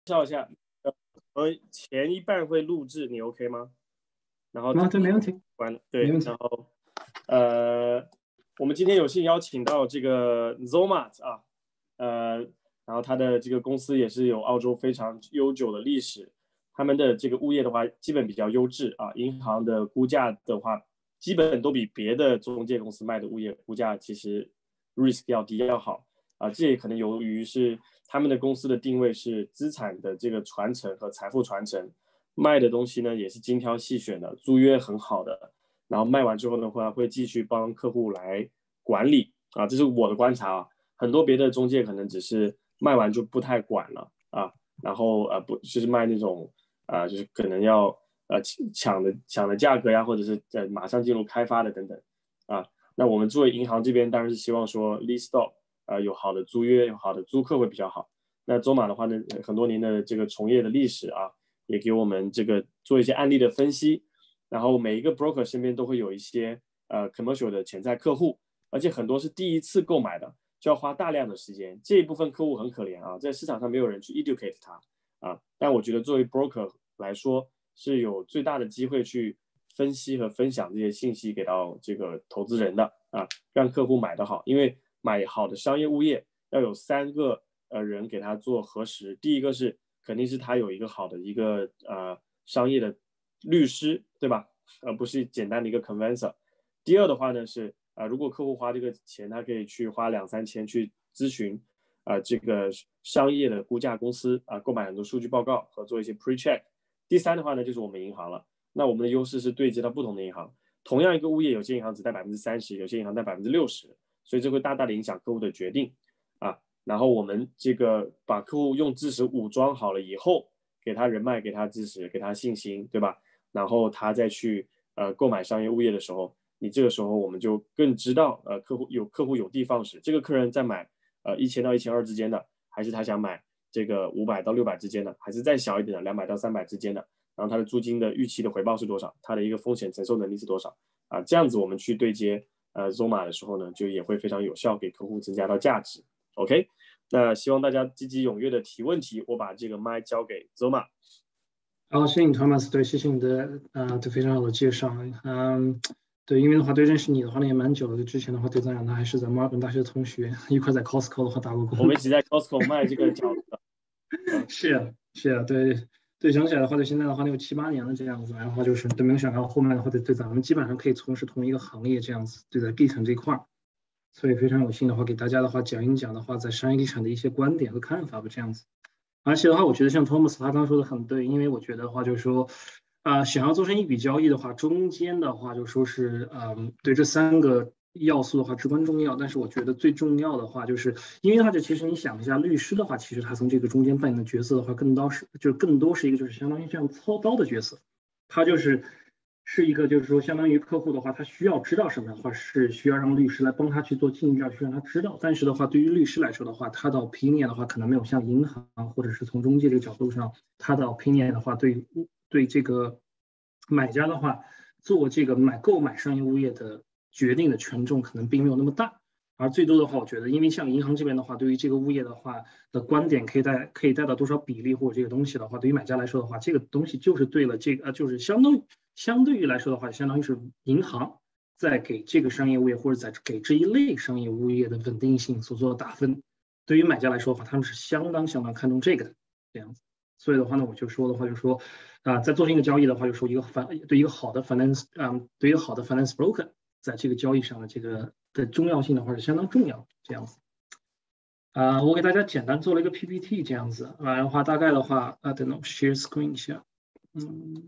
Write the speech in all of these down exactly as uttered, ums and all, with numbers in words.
绍一下，呃，我前一半会录制，你 OK 吗？然后啊，对，没问题， 完了，对， 没问题。 然后呃，我们今天有幸邀请到这个 Zomat 啊，呃，然后他的这个公司也是有澳洲非常悠久的历史，他们的这个物业的话，基本比较优质啊，银行的估价的话，基本都比别的中介公司卖的物业估价其实 risk 要低要好啊，这也可能由于是他们的公司的定位是资产的这个传承和财富传承，卖的东西呢也是精挑细选的，租约很好的，然后卖完之后的话会继续帮客户来管理啊，这是我的观察啊，很多别的中介可能只是卖完就不太管了啊，然后呃不就是卖那种啊、呃、就是可能要呃抢的抢的价格呀，或者是呃马上进入开发的等等啊，那我们作为银行这边当然是希望说 lease stop 啊、呃、有好的租约有好的租客会比较好。那周马的话呢，很多年的这个从业的历史啊，也给我们这个做一些案例的分析。然后每一个 broker 身边都会有一些呃 commercial 的潜在客户，而且很多是第一次购买的，就要花大量的时间。这一部分客户很可怜啊，在市场上没有人去 educate 他啊。但我觉得作为 broker 来说，是有最大的机会去分析和分享这些信息给到这个投资人的啊，让客户买得好。因为买好的商业物业要有三个呃人给他做核实，第一个是肯定是他有一个好的一个呃商业的律师，对吧？而不是简单的一个 conveyancer。第二的话呢是啊、呃，如果客户花这个钱，他可以去花两三千去咨询啊、呃、这个商业的估价公司啊、呃，购买很多数据报告和做一些 pre-check。第三的话呢就是我们银行了，那我们的优势是对接到不同的银行，同样一个物业，有些银行只贷百分之三十，有些银行贷百分之六十，所以这会大大的影响客户的决定啊。然后我们这个把客户用知识武装好了以后，给他人脉，给他知识，给他信心，对吧？然后他再去呃购买商业物业的时候，你这个时候我们就更知道呃客户有客户有的放矢，这个客人在买呃一千到一千二之间的，还是他想买这个五百到六百之间的，还是再小一点的两百到三百之间的，然后他的租金的预期的回报是多少，他的一个风险承受能力是多少啊？这样子我们去对接呃 Zoma 的时候呢，就也会非常有效，给客户增加到价值。OK， 那希望大家积极踊跃的提问题，我把这个麦交给 Zoma。 好，谢谢你 Thomas， 对，谢谢你的呃，对非常好的介绍。嗯，对，因为的话，对认识你的话呢也蛮久了，之前的话对咱俩呢还是在墨尔本大学的同学，一块在 Costco 的话打过工。 我们一起在 Costco 卖这个饺子。 是啊，是啊，对对，想起来的话，对现在的话，有七八年了这样子，然后就是对，没有想到后面的话，对对，咱们基本上可以从事同一个行业这样子，对在地产这一块儿，所以非常有幸的话，给大家的话讲一讲的话，在商业地产的一些观点和看法吧，这样子。而且的话，我觉得像 Thomas 他刚刚说的很对，因为我觉得的话，就是说，啊、呃，想要做成一笔交易的话，中间的话就说是，嗯，对这三个要素的话至关重要。但是我觉得最重要的话，就是因为他这其实你想一下，律师的话，其实他从这个中间扮演的角色的话，更多是就更多是一个就是相当于这样操刀的角色，他就是是一个就是说相当于客户的话，他需要知道什么的话，是需要让律师来帮他去做尽调，去让他知道。但是的话，对于律师来说的话，他的 opinion 的话，可能没有像银行或者是从中介这个角度上，他的 opinion 的话，对对这个买家的话，做这个买购买商业物业的决定的权重可能并没有那么大。而最多的话，我觉得，因为像银行这边的话，对于这个物业的话的观点，可以带可以带到多少比例或者这个东西的话，对于买家来说的话，这个东西就是对了这个呃，就是相当于相对于来说的话，相当于是银行在给这个商业物业或者在给这一类商业物业的稳定性所做的打分。对于买家来说的话，他们是相当相当看重这个的这样子。所以的话呢，我就说的话就是说，啊、呃，在做成一个交易的话，就说一个反对一个好的 finance， 嗯，对一个好的 finance broker。在这个交易上的这个的重要性的话是相当重要这样子。啊、呃，我给大家简单做了一个 P P T 这样子，啊，的话大概的话，啊，等等 share screen 一下，嗯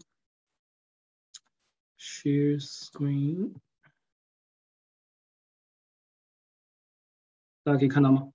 ，share screen， 大家可以看到吗？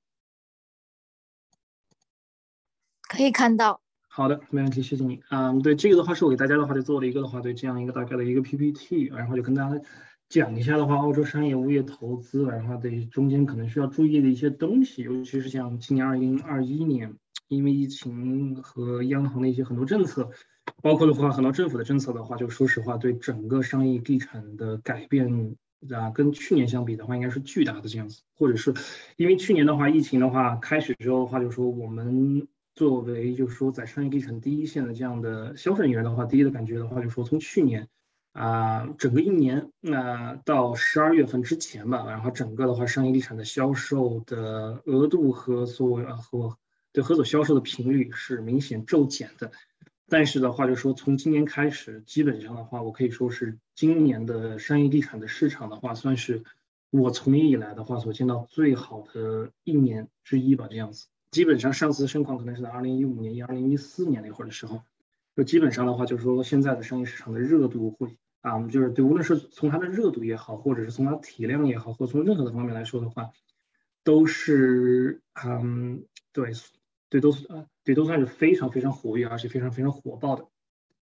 可以看到。 好的，没问题，谢谢你。嗯，对，这个的话是我给大家的话就做了一个的话，对这样一个大概的一个 P P T， 然后就跟大家讲一下的话，澳洲商业物业投资，然后对中间可能需要注意的一些东西，尤其是像今年二零二一年，因为疫情和央行的一些很多政策，包括的话很多政府的政策的话，就说实话对整个商业地产的改变啊，跟去年相比的话，应该是巨大的这样子，或者是因为去年的话，疫情的话开始之后的话，就说我们。 作为就是说在商业地产第一线的这样的销售人员的话，第一的感觉的话，就是说从去年啊、呃、整个一年那、呃、到十二月份之前吧，然后整个的话商业地产的销售的额度和所呃和对和所销售的频率是明显骤减的。但是的话，就是说从今年开始，基本上的话，我可以说是今年的商业地产的市场的话，算是我从业以来的话所见到最好的一年之一吧，这样子。基本上上次盛况可能是在二零一五年、二零一四年那会儿的时候，就基本上的话，就是说现在的商业市场的热度会啊，就是对，无论是从它的热度也好，或者是从它体量也好，或从任何的方面来说的话，都是嗯，对对，都是呃对，都算是非常非常活跃，而且非常非常火爆的。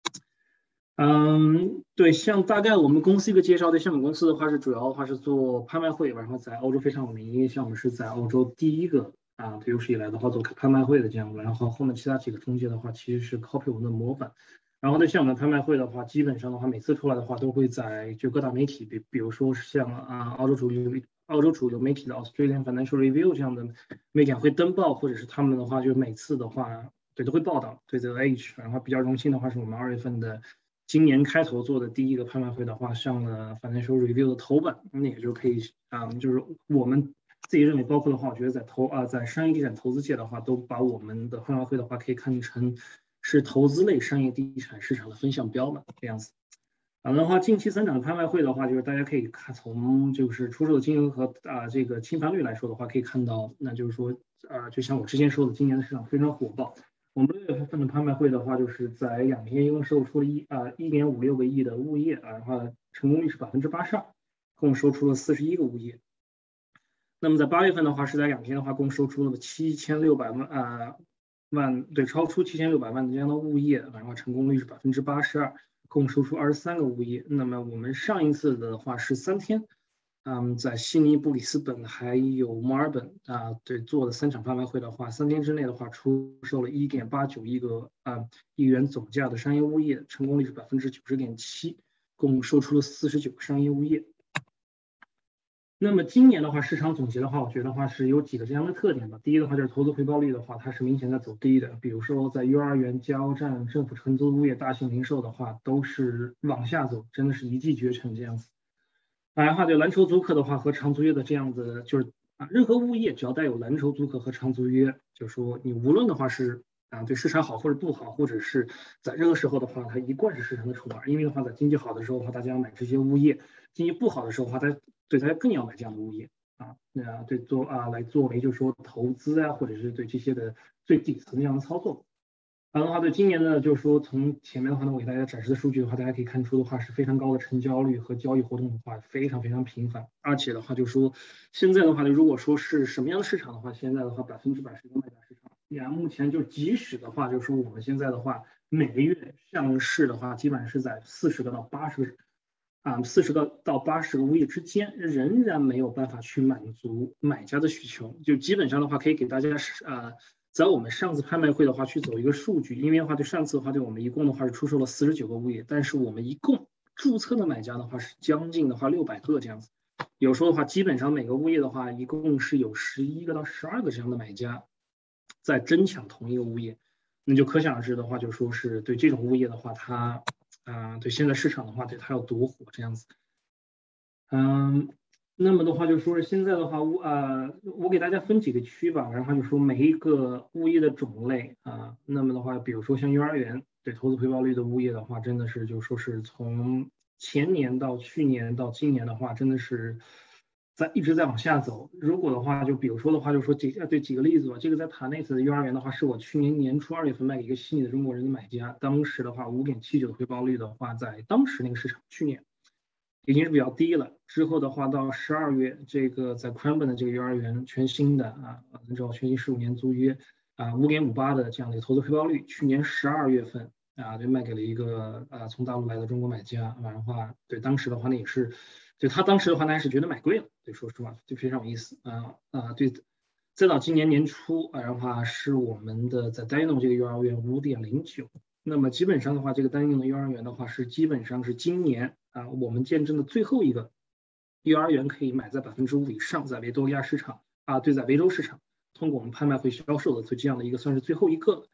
嗯，对，像大概我们公司一个介绍，对，像我们公司的话是主要的话是做拍卖会，然后在欧洲非常有名，因为像我们是在欧洲第一个啊，有史以来的话做拍卖会的这样的，然后后面其他几个中介的话其实是 copy 我们的模板，然后对，像我们拍卖会的话，基本上的话每次出来的话都会在就各大媒体，比比如说是像啊澳洲主流澳洲主流媒体的 Australian Financial Review 这样的媒体会登报，或者是他们的话就每次的话对都会报道对这个 H， 然后比较荣幸的话是我们二月份的。今年开头做的第一个拍卖会的话，上了 Financial Review 的头版，那也就可以啊、嗯，就是我们自己认为，包括的话，我觉得在投啊，在商业地产投资界的话，都把我们的拍卖会的话，可以看成是投资类商业地产市场的风向标吧，这样子。啊，的话，近期三场的拍卖会的话，就是大家可以看从就是出售的金额和啊这个清盘率来说的话，可以看到，那就是说啊，就像我之前说的，今年的市场非常火爆。我们六月份的拍卖会的话，就是在两天一共售出了一啊一点五六个亿的物业啊，然后成功率是百分之八十二，共售出了四十一个物业。那么在八月份的话，是在两天的话，共售出了七千六百万啊万对超出七千六百万的这样的物业，然后成功率是百分之八十二，共售出二十三个物业。那么我们上一次的话是三天。嗯，在悉尼、布里斯本还有墨尔本啊，对，做了三场拍卖会的话，三天之内的话，出售了一点八九亿个啊亿元总价的商业物业，成功率是百分之九十点七，共售出了四十九个商业物业。那么今年的话，市场总结的话，我觉得话是有几个这样的特点吧。第一的话就是投资回报率的话，它是明显在走低的。比如说在幼儿园、加油站、政府承租物业、大型零售的话，都是往下走，真的是一骑绝尘这样子。然后就蓝筹租客的话和长租约的这样子，就是啊，任何物业只要带有蓝筹租客和长租约，就是说你无论的话是啊对市场好或者不好，或者是在任何时候的话，它一贯是市场的筹码。因为的话，在经济好的时候的话，大家要买这些物业；经济不好的时候的话，它对大家更要买这样的物业啊，那对做啊来作为就是说投资啊，或者是对这些的最底层这样的操作。然后的话，对今年呢，就是说从前面的话呢，我给大家展示的数据的话，大家可以看出的话是非常高的成交率和交易活动的话非常非常频繁，而且的话就是说现在的话呢，如果说是什么样的市场的话，现在的话百分之百是一个卖家市场。呀，目前就即使的话，就是说我们现在的话，每个月上市的话，基本上是在四十个到八十个啊四十个到八十个物业之间，仍然没有办法去满足买家的需求。就基本上的话，可以给大家啊。在我们上次拍卖会的话去走一个数据，因为的话对上次的话对我们一共的话是出售了四十九个物业，但是我们一共注册的买家的话是将近的话六百个这样子，有时候的话基本上每个物业的话一共是有十一个到十二个这样的买家在争抢同一个物业，那就可想而知的话就说是对这种物业的话它啊、呃、对现在市场的话对它有多火这样子。嗯。那么的话，就说是现在的话，物呃，我给大家分几个区吧，然后就说每一个物业的种类啊，那么的话，比如说像幼儿园，对投资回报率的物业的话，真的是就说是从前年到去年到今年的话，真的是在一直在往下走。如果的话，就比如说的话，就说几对几个例子吧，这个在塔内斯的幼儿园的话，是我去年年初二月份卖给一个悉尼的中国人的买家，当时的话五点七九的回报率的话，在当时那个市场，去年。已经是比较低了。之后的话，到十二月，这个在 Cranbourne 的这个幼儿园全新的啊，按照全新十五年租约啊，五点五八的这样的一个投资回报率，去年十二月份啊，就卖给了一个啊从大陆来的中国买家。完的话，对当时的话，那也是，对他当时的话，那还是觉得买贵了。对，说实话，就非常有意思啊啊，对。再到今年年初啊，的话是我们的在 Dino 这个幼儿园五点零九。那么基本上的话，这个单用的幼儿园的话是基本上是今年啊我们见证的最后一个幼儿园可以买在百分之五以上，在维多利亚市场啊，对，在维州市场通过我们拍卖会销售的这样的一个算是最后一个了。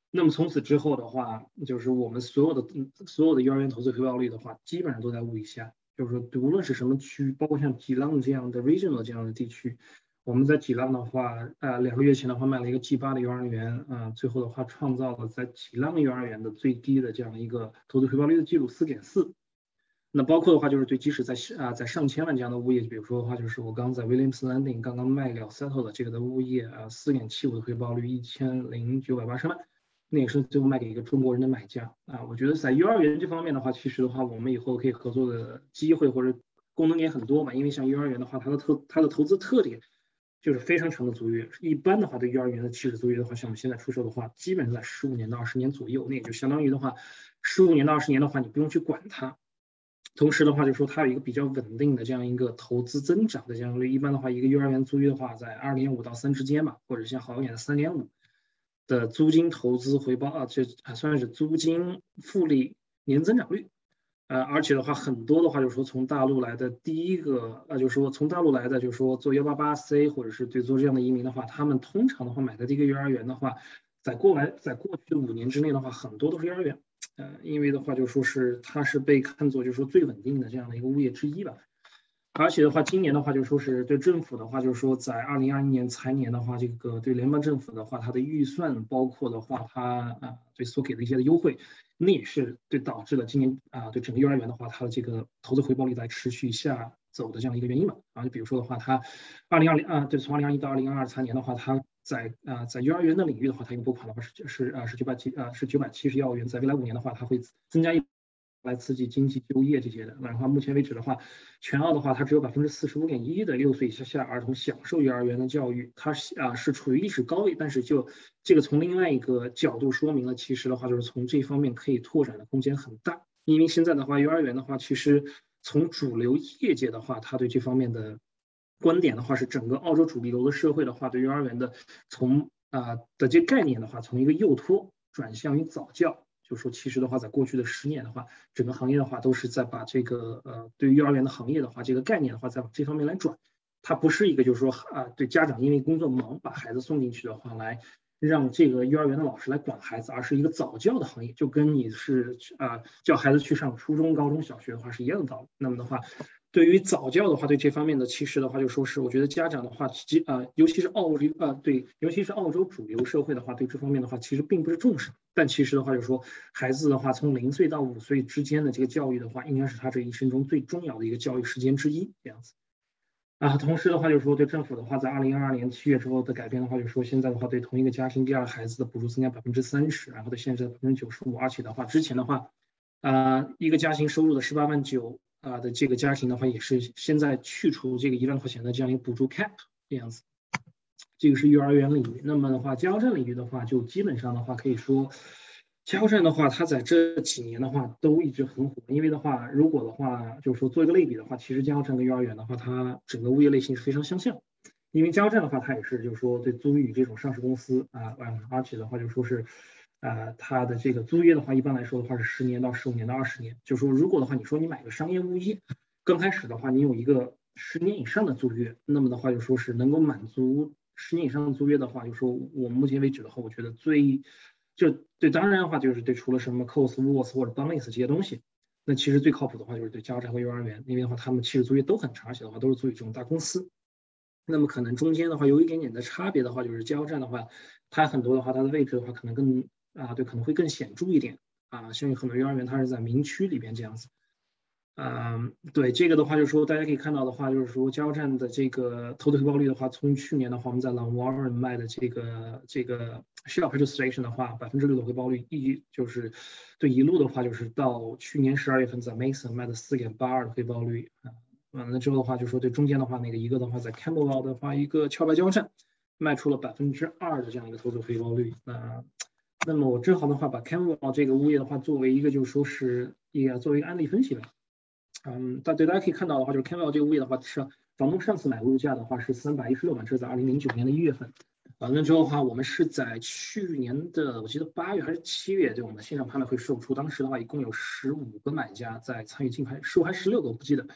那么从此之后的话，就是我们所有的所有的幼儿园投资回报率的话，基本上都在五以下。就是说，无论是什么区，包括像吉朗这样的 regional 这样的地区，我们在吉朗的话，呃，两个月前的话卖了一个 G 八的幼儿园，啊、呃，最后的话创造了在吉朗幼儿园的最低的这样一个投资回报率的记录，四点四。那包括的话就是对，即使在啊、呃、在上千万这样的物业，比如说的话就是我刚在 Williams Landing 刚刚卖了 settle 的这个的物业啊，四点七五的回报率，一千零九百八十万。那也是最后卖给一个中国人的买家啊，我觉得在幼儿园这方面的话，其实的话，我们以后可以合作的机会或者功能也很多嘛。因为像幼儿园的话，它的投它的投资特点就是非常长的租约。一般的话，对幼儿园的起始租约的话，像我们现在出售的话，基本上在十五年到二十年左右，那也就相当于的话，十五年到二十年的话，你不用去管它。同时的话，就说它有一个比较稳定的这样一个投资增长的这样率。一般的话，一个幼儿园租约的话，在二点五到三之间吧，或者像好一点的三点五。的租金投资回报啊，这还算是租金复利年增长率，呃，而且的话，很多的话就是说从大陆来的第一个，呃，就是说从大陆来的，就是说做幺八八 C 或者是对做这样的移民的话，他们通常的话买的这个幼儿园的话，在过来在过去的五年之内的话，很多都是幼儿园，呃，因为的话就说是它是被看作就是说最稳定的这样的一个物业之一吧。而且的话，今年的话就说是对政府的话，就是说在二零二一年财年的话，这个对联邦政府的话，它的预算包括的话，它啊对所给的一些的优惠，那也是对导致了今年啊对整个幼儿园的话，它的这个投资回报率在持续下走的这样一个原因吧。啊，就比如说的话，它二零二零啊对，从二零二一到二零二二财年的话，它在啊在幼儿园的领域的话，它用拨款的话是是啊是九百七啊是九百七十亿澳元，在未来五年的话，它会增加一。来刺激经济就业这些的，那的话，目前为止的话，全澳的话，它只有百分之四十五点一的六岁以下儿童享受幼儿园的教育，它是啊是处于历史高位，但是就这个从另外一个角度说明了，其实的话就是从这方面可以拓展的空间很大，因为现在的话，幼儿园的话，其实从主流业界的话，它对这方面的观点的话是整个澳洲主流的社会的话，对幼儿园的从啊的这概念的话，从一个幼托转向于早教。就是说，其实的话，在过去的十年的话，整个行业的话都是在把这个呃，对于幼儿园的行业的话，这个概念的话，在往这方面来转。它不是一个就是说啊，对家长因为工作忙把孩子送进去的话，来让这个幼儿园的老师来管孩子，而是一个早教的行业，就跟你是啊叫孩子去上初中、高中小学的话是一样的道理。那么的话，对于早教的话，对这方面的其实的话，就说是我觉得家长的话，其啊、呃，尤其是澳洲啊，对，尤其是澳洲主流社会的话，对这方面的话，其实并不是重视。但其实的话，就是说孩子的话，从零岁到五岁之间的这个教育的话，应该是他这一生中最重要的一个教育时间之一，这样子。啊，同时的话，就是说对政府的话，在二零二二年七月之后的改变的话，就是说现在的话，对同一个家庭第二孩子的补助增加百分之三十，然后对现在的百分之九十五，而且的话，之前的话，啊、呃，一个家庭收入的十八万九。啊的这个家庭的话，也是现在去除这个一万块钱的这样一个补助 cap 这样子，这个是幼儿园领域。那么的话，加油站领域的话，就基本上的话可以说，加油站的话，它在这几年的话都一直很火。因为的话，如果的话就是说做一个类比的话，其实加油站跟幼儿园的话，它整个物业类型是非常相像。因为加油站的话，它也是就是说对租予这种上市公司啊，而且的话就说是。呃，它的这个租约的话，一般来说的话是十年到十五年到二十年。就是说，如果的话，你说你买个商业物业，刚开始的话，你有一个十年以上的租约，那么的话就说是能够满足十年以上的租约的话，就说我目前为止的话，我觉得最就对，当然的话就是对除了什么 Coles、Woolworths 或者 Bunnings 这些东西，那其实最靠谱的话就是对加油站和幼儿园，因为的话他们其实租约都很长，而且的话都是租予这种大公司。那么可能中间的话有一点点的差别的话，就是加油站的话，它很多的话它的位置的话可能更啊，对，可能会更显著一点啊，像有很多幼儿园它是在民区里边这样子，嗯，对，这个的话就是说大家可以看到的话，就是说加油站的这个投资回报率的话，从去年的话我们在 Longwarren 卖的这个这个 Shell Petrol Station 的话，百分之六的回报率，一就是对一路的话就是到去年十二月份在 Mason 卖的四点八二的回报率啊，完了之后的话就说对中间的话那个一个的话在 Camberwell 的话一个壳牌加油站卖出了百分之二的这样一个投资回报率，那。那么我正好的话，把 Camberwell 这个物业的话，作为一个就是说是也作为一个案例分析吧。嗯，大对大家可以看到的话，就是 Camberwell 这个物业的话，是房东上次买入价的话是三百一十六万，这是在二零零九年的一月份。完了之后的话，我们是在去年的我记得八月还是七月，对我们线上拍卖会售出，当时的话一共有十五个买家在参与竞拍，十五还是十六个我不记得。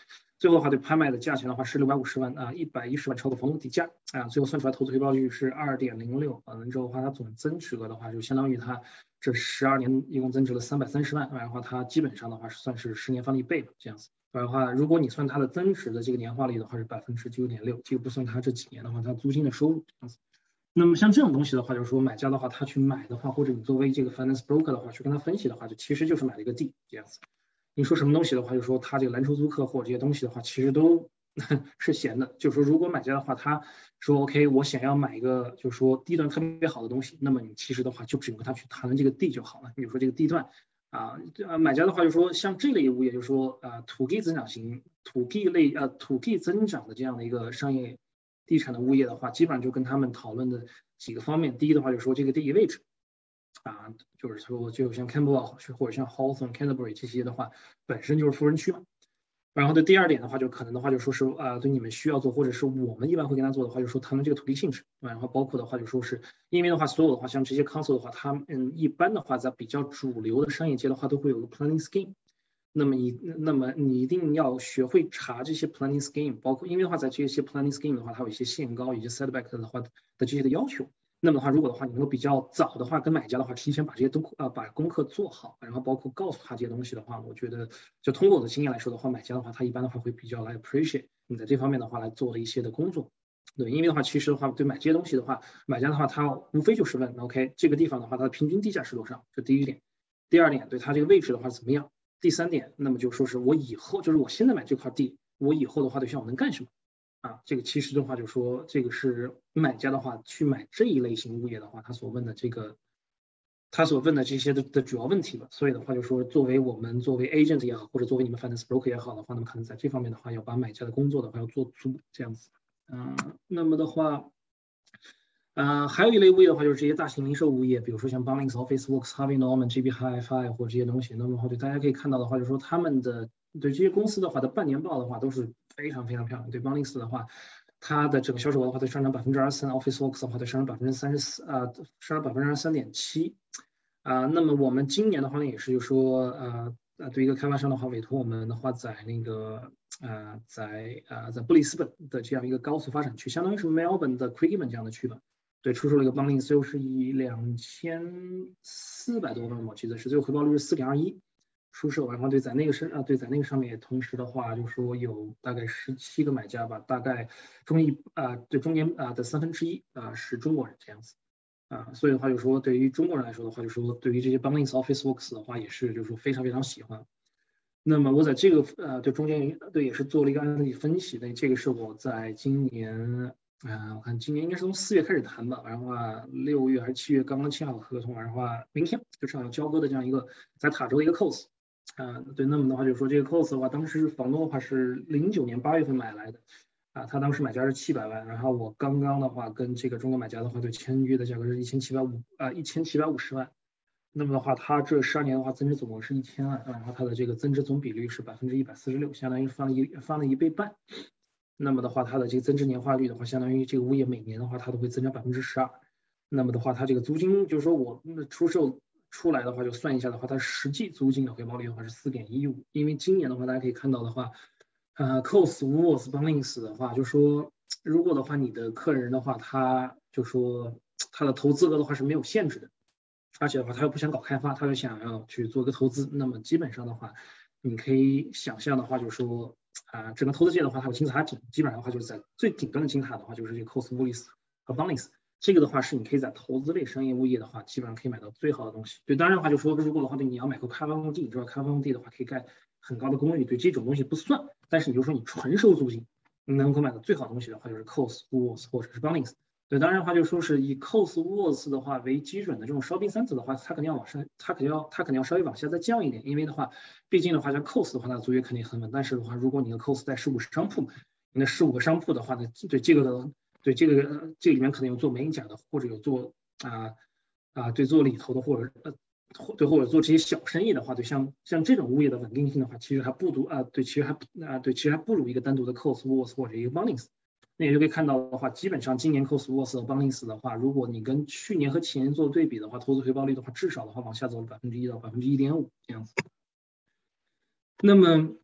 最后的话对拍卖的价钱的话是六百五十万啊，一百一十万超过房东底价啊，最后算出来投资回报率是二点零六，完了之后的话它总增值额的话就相当于它这十二年一共增值了三百三十万，然后它基本上的话是算是十年翻了一倍这样子。然后的话，如果你算它的增值的这个年化率的话是百分之九点六，这个不算它这几年的话它租金的收入这样子。那么像这种东西的话，就是说买家的话，他去买的话，或者你作为这个 finance broker 的话，去跟他分析的话，就其实就是买了一个地这样子。你说什么东西的话，就说他这个蓝筹租客或者这些东西的话，其实都是闲的。就是说，如果买家的话，他说 OK， 我想要买一个就是说地段特别好的东西，那么你其实的话就只能跟他去谈这个地就好了。比如说这个地段啊，呃，买家的话就说像这类物业，就是说呃土地增长型、土地类呃土地增长的这样的一个商业地产的物业的话，基本上就跟他们讨论的几个方面。第一的话就是说这个地理位置。啊，就是说，就像 Campbell 或者像 Hawthorne、Canterbury 这些的话，本身就是富人区嘛。然后的第二点的话，就可能的话就说是啊、呃，对你们需要做，或者是我们一般会跟他做的话，就说谈论这个土地性质，然后包括的话就说是因为的话，所有的话像这些 council 的话，他们嗯一般的话在比较主流的商业街的话，都会有个 planning scheme。那么你那么你一定要学会查这些 planning scheme， 包括因为的话在这些 planning scheme 的话，它有一些限高以及 setback 的话的这些的要求。那么的话，如果的话，你能够比较早的话跟买家的话，提前把这些东呃把功课做好，然后包括告诉他这些东西的话，我觉得就通过我的经验来说的话，买家的话，他一般的话会比较来 appreciate 你在这方面的话来做了一些的工作。对，因为的话，其实的话对买这些东西的话，买家的话他无非就是问 OK 这个地方的话，它的平均地价是多少？这第一点。第二点，对它这个位置的话怎么样？第三点，那么就说是我以后就是我现在买这块地，我以后的话对象我能干什么？啊，这个其实的话就说，这个是买家的话去买这一类型物业的话，他所问的这个，他所问的这些的的主要问题吧。所以的话就说，作为我们作为 agent 也好，或者作为你们 finance broker 也好的话，那么可能在这方面的话，要把买家的工作的话要做足这样子。嗯、呃，那么的话，呃，还有一类物业的话，就是这些大型零售物业，比如说像 Bunnings、Officeworks、Harvey Norman、J B Hi-Fi 或者这些东西。那么的话，对大家可以看到的话，就是说他们的对这些公司的话的半年报的话都是非常非常漂亮。对 Bunnings 的话，它的整个销售额的话在上涨百分之二十三 ，Officeworks 的话在上涨百分之三十四，啊，上涨百分之二十三点七。啊，那么我们今年的话呢，也是就是说，呃呃，对一个开发商的话，委托我们的话，在那个呃，在呃在布里斯本的这样一个高速发展区，相当于是 Melbourne 的 Craigieburn 这样的区吧。对，出售了一个 Bunnings， 最后是以两千四百多万，我记得是，最后回报率是四点二一。出售，然后对在那个是啊，对在那个上面，同时的话就是说有大概十七个买家吧，大概中一啊，对中间啊的三分之一啊是中国人这样子。啊，所以的话就是说，对于中国人来说的话，就是说对于这些 Bunnings Officeworks 的话，也是就是说非常非常喜欢。那么我在这个呃对中间对也是做了一个案例分析的，这个是我在今年啊、呃，我看今年应该是从四月开始谈吧，然后啊六月还是七月刚刚签好合同，然后啊明天就正好交割的这样一个在塔州的一个 cos。啊，对，那么的话就是说这个 cos 的话，当时房东的话是零九年八月份买来的。啊，他当时买价是七百万，然后我刚刚的话跟这个中国买家的话，对签约的价格是一千七百五啊，一千七百五十万。那么的话，他这十二年的话增值总额是一千万，然后它的这个增值总比率是百分之一百四十六，相当于翻了一翻了一倍半。那么的话，它的这个增值年化率的话，相当于这个物业每年的话，它都会增长百分之十二。那么的话，它这个租金就是说我出售出来的话，就算一下的话，它实际租金的回报率的话是四点一五。因为今年的话，大家可以看到的话。呃 ，cos、Woolworths、Bunnings 的话，就说如果的话，你的客人的话，他就说他的投资额的话是没有限制的，而且的话他又不想搞开发，他就想要去做个投资，那么基本上的话，你可以想象的话，就是说啊、呃，整个投资界的话，它有金字塔顶，基本上的话就是在最顶端的金字塔的话，就是这个 cos、Woolworths 和 Bunnings。这个的话是你可以在投资类商业物业的话，基本上可以买到最好的东西。对，当然的话就说，如果的话对你要买个开发用地，你知道开发用地的话可以盖很高的公寓，对这种东西不算。但是你就说你纯收租金，你能够买到最好的东西的话，就是 cos、Woolworths 或者是 Bunnings。对，当然的话就说是以 cos、Woolworths 的话为基准的这种 shopping center 的话，它肯定要往上，它肯定要它肯定要稍微往下再降一点，因为的话，毕竟的话像 cos 的话，它的租约肯定很稳。但是的话，如果你的 cos 在十五商铺，你的十五个商铺的话呢，对这个的。对这个、呃、这里面可能有做美甲的，或者有做啊啊、呃、对做里头的，或者呃对或者做这些小生意的话，对像像这种物业的稳定性的话，其实还不如啊、呃、对，其实还啊、呃、对，其实还不如一个单独的 cos、Woolworths 或者一个 Bunnings。那也就可以看到的话，基本上今年 cos、Woolworths 和 Bunnings 的话，如果你跟去年和前年做对比的话，投资回报率的话，至少的话往下走了百分之一到百分之一点五这样子。那么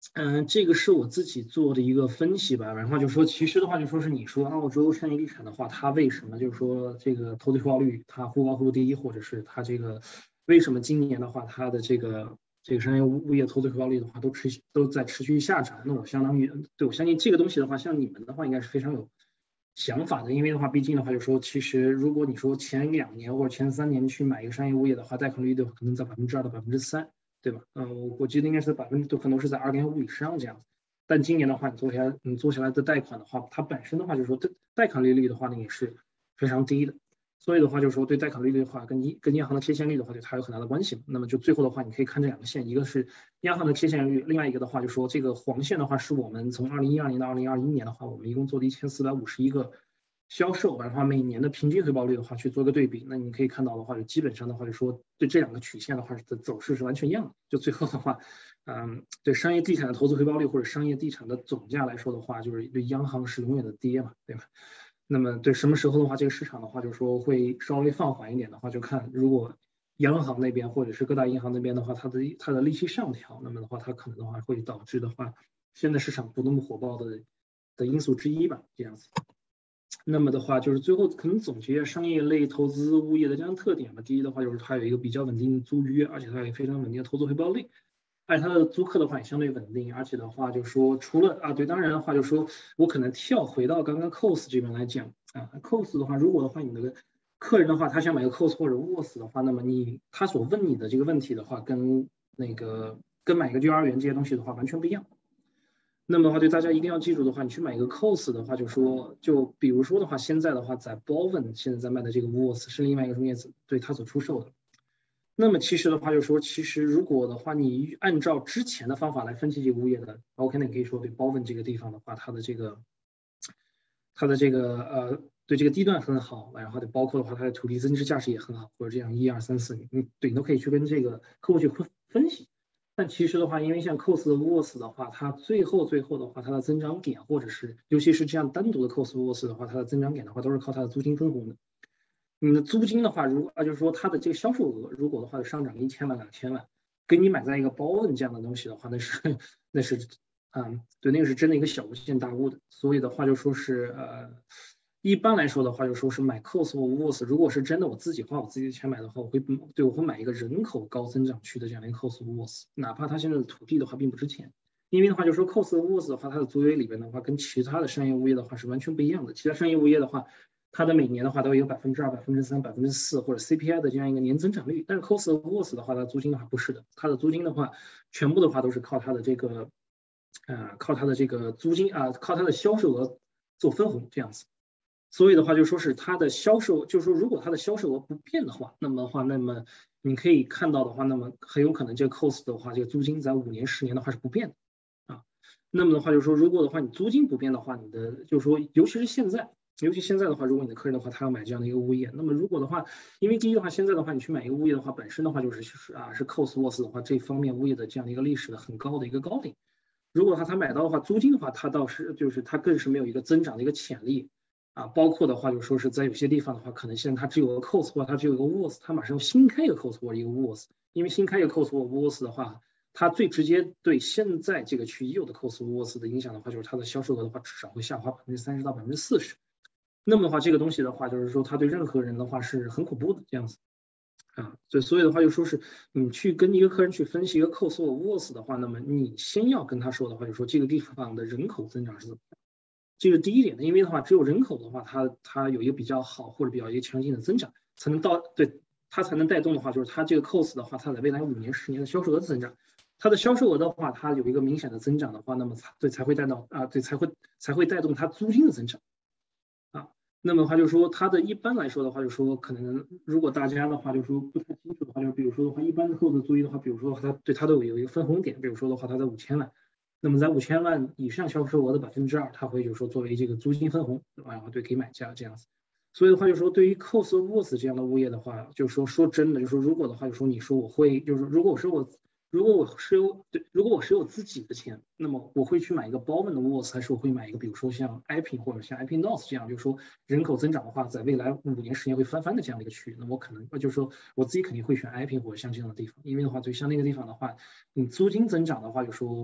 嗯、呃，这个是我自己做的一个分析吧，然后就说，其实的话就说是你说澳洲商业地产的话，它为什么就是说这个投资回报率它忽高忽低，或者是它这个为什么今年的话它的这个这个商业物业投资回报率的话都持续都在持续下涨？那我相当于对我相信这个东西的话，像你们的话应该是非常有想法的，因为的话，毕竟的话就说，其实如果你说前两年或者前三年去买一个商业物业的话，贷款率的话可能在百分之二到百分之三。对吧？嗯，我我记得应该是百分之都可能是在二点五以上这样子。但今年的话，你做下来，你做下来的贷款的话，它本身的话就是说，贷贷款利率的话呢也是非常低的。所以的话就是说，对贷款利率的话，跟跟央行的贴现率的话，对它有很大的关系。那么就最后的话，你可以看这两个线，一个是央行的贴现率，另外一个的话就说这个黄线的话是我们从二零一二年到二零二一年的话，我们一共做了一千四百五十一个销售，然后每年的平均回报率的话去做个对比，那你可以看到的话，就基本上的话就说对这两个曲线的话的走势是完全一样的。就最后的话，嗯，对商业地产的投资回报率或者商业地产的总价来说的话，就是对央行是永远的跌嘛，对吧？那么对什么时候的话，这个市场的话就是说会稍微放缓一点的话，就看如果央行那边或者是各大银行那边的话，它的它的利息上调，那么的话它可能的话会导致的话，现在市场不那么火爆的的因素之一吧，这样子。那么的话，就是最后可能总结商业类投资物业的这样特点吧。第一的话，就是它有一个比较稳定的租约，而且它有一个非常稳定的投资回报率，而且它的租客的话也相对稳定。而且的话，就是说除了啊，对，当然的话，就是说我可能跳回到刚刚 C O S 这边来讲啊 ，C O S 的话，如果的话，你的客人的话，他想买个 C O S 或者 W O S 的话，那么你他所问你的这个问题的话，跟那个跟买个幼儿园这些东西的话完全不一样。那么的话，对大家一定要记住的话，你去买一个 C O S 的话，就说就比如说的话，现在的话，在 Bowen 现在在卖的这个 W O S 是另外一个中介子对他所出售的。那么其实的话，就是说，其实如果的话，你按照之前的方法来分析这个物业的 ，OK， 那你可以说对 Bowen 这个地方的话，它的这个它的这个呃对这个地段很好，然后的包括的话，它的土地增值价值也很好，或者这样一二三四，你对你都可以去跟这个客户去分析。但其实的话，因为像 C O S 的 W O S 的话，它最后最后的话，它的增长点，或者是尤其是这样单独的 C O S W O S 的话，它的增长点的话，都是靠它的租金分红的。你的租金的话，如果啊就是说它的这个销售额，如果的话上涨一千万两千万，跟你买在一个Bowen这样的东西的话，那是那是嗯对，那个是真的一个小巫见大巫的。所以的话就说是呃。一般来说的话，就说是买 C O S 或 W O S， 如果是真的我自己花我自己的钱买的话，我会对我会买一个人口高增长区的这样一个 C O S 或 W O S， 哪怕它现在的土地的话并不值钱，因为的话就说 C O S 和 W O S 的话，它的租约里边的话跟其他的商业物业的话是完全不一样的。其他商业物业的话，它的每年的话都有百分之二、百分之三、百分之四或者 C P I 的这样一个年增长率，但是 C O S 和 W O S 的话，它租金的话不是的，它的租金的话全部的话都是靠它的这个呃靠它的这个租金啊、呃，靠它的销售额做分红这样子。所以的话，就说是它的销售，就是说，如果它的销售额不变的话，那么的话，那么你可以看到的话，那么很有可能这个 C O S 的话，这个租金在五年、十年的话是不变的啊。那么的话，就是说，如果的话你租金不变的话，你的就是说，尤其是现在，尤其现在的话，如果你的客人的话，他要买这样的一个物业，那么如果的话，因为第一的话，现在的话，你去买一个物业的话，本身的话就是是啊，是 C O S W O S 的话，这方面物业的这样的一个历史的很高的一个高点。如果他他买到的话，租金的话，他倒是就是他更是没有一个增长的一个潜力。啊，包括的话，就说是在有些地方的话，可能现在它只有个 C O S 或它只有一个 W O S， 它马上新开一个 C O S 或一个 W O S， 因为新开一个 C O S 或 W O S 的话，它最直接对现在这个区已有的 C O S 或 W O S 的影响的话，就是它的销售额的话，至少会下滑百分之三十到百分之四十。那么的话，这个东西的话，就是说它对任何人的话是很恐怖的这样子。啊，所以所以的话，就说是你去跟一个客人去分析一个 C O S 或 W O S 的话，那么你先要跟他说的话，就说这个地方的人口增长是怎么样。这是第一点的，因为的话，只有人口的话，它它有一个比较好或者比较一个强劲的增长，才能到对它才能带动的话，就是它这个 C O S 的话，它在未来五年、十年的销售额的增长，它的销售额的话，它有一个明显的增长的话，那么才对才会带到啊，对才会才会带动它租金的增长啊。那么的话，就是说它的一般来说的话，就是说可能如果大家的话，就是说不太清楚的话，就比如说的话，一般的 C O S 租金的话，比如说它对它都有有一个分红点，比如说的话，它在五千万。那么在五千万以上销售额的百分之二，它会就是说作为这个租金分红，然后对给买家这样子。所以的话，就是说对于 C O S 和 W O S 这样的物业的话，就是说说真的，就是说如果的话，就说你说我会，就是如果我是我，如果我是有对，如果我是有自己的钱，那么我会去买一个 Bowen 的 W O S， 还是我会买一个比如说像 Epping 或者像 Epping North 这样，就是说人口增长的话，在未来五年、十年会翻番的这样的一个区域，那我可能就是说我自己肯定会选 Epping 或者像这样的地方，因为的话，对像那个地方的话，你租金增长的话，就说。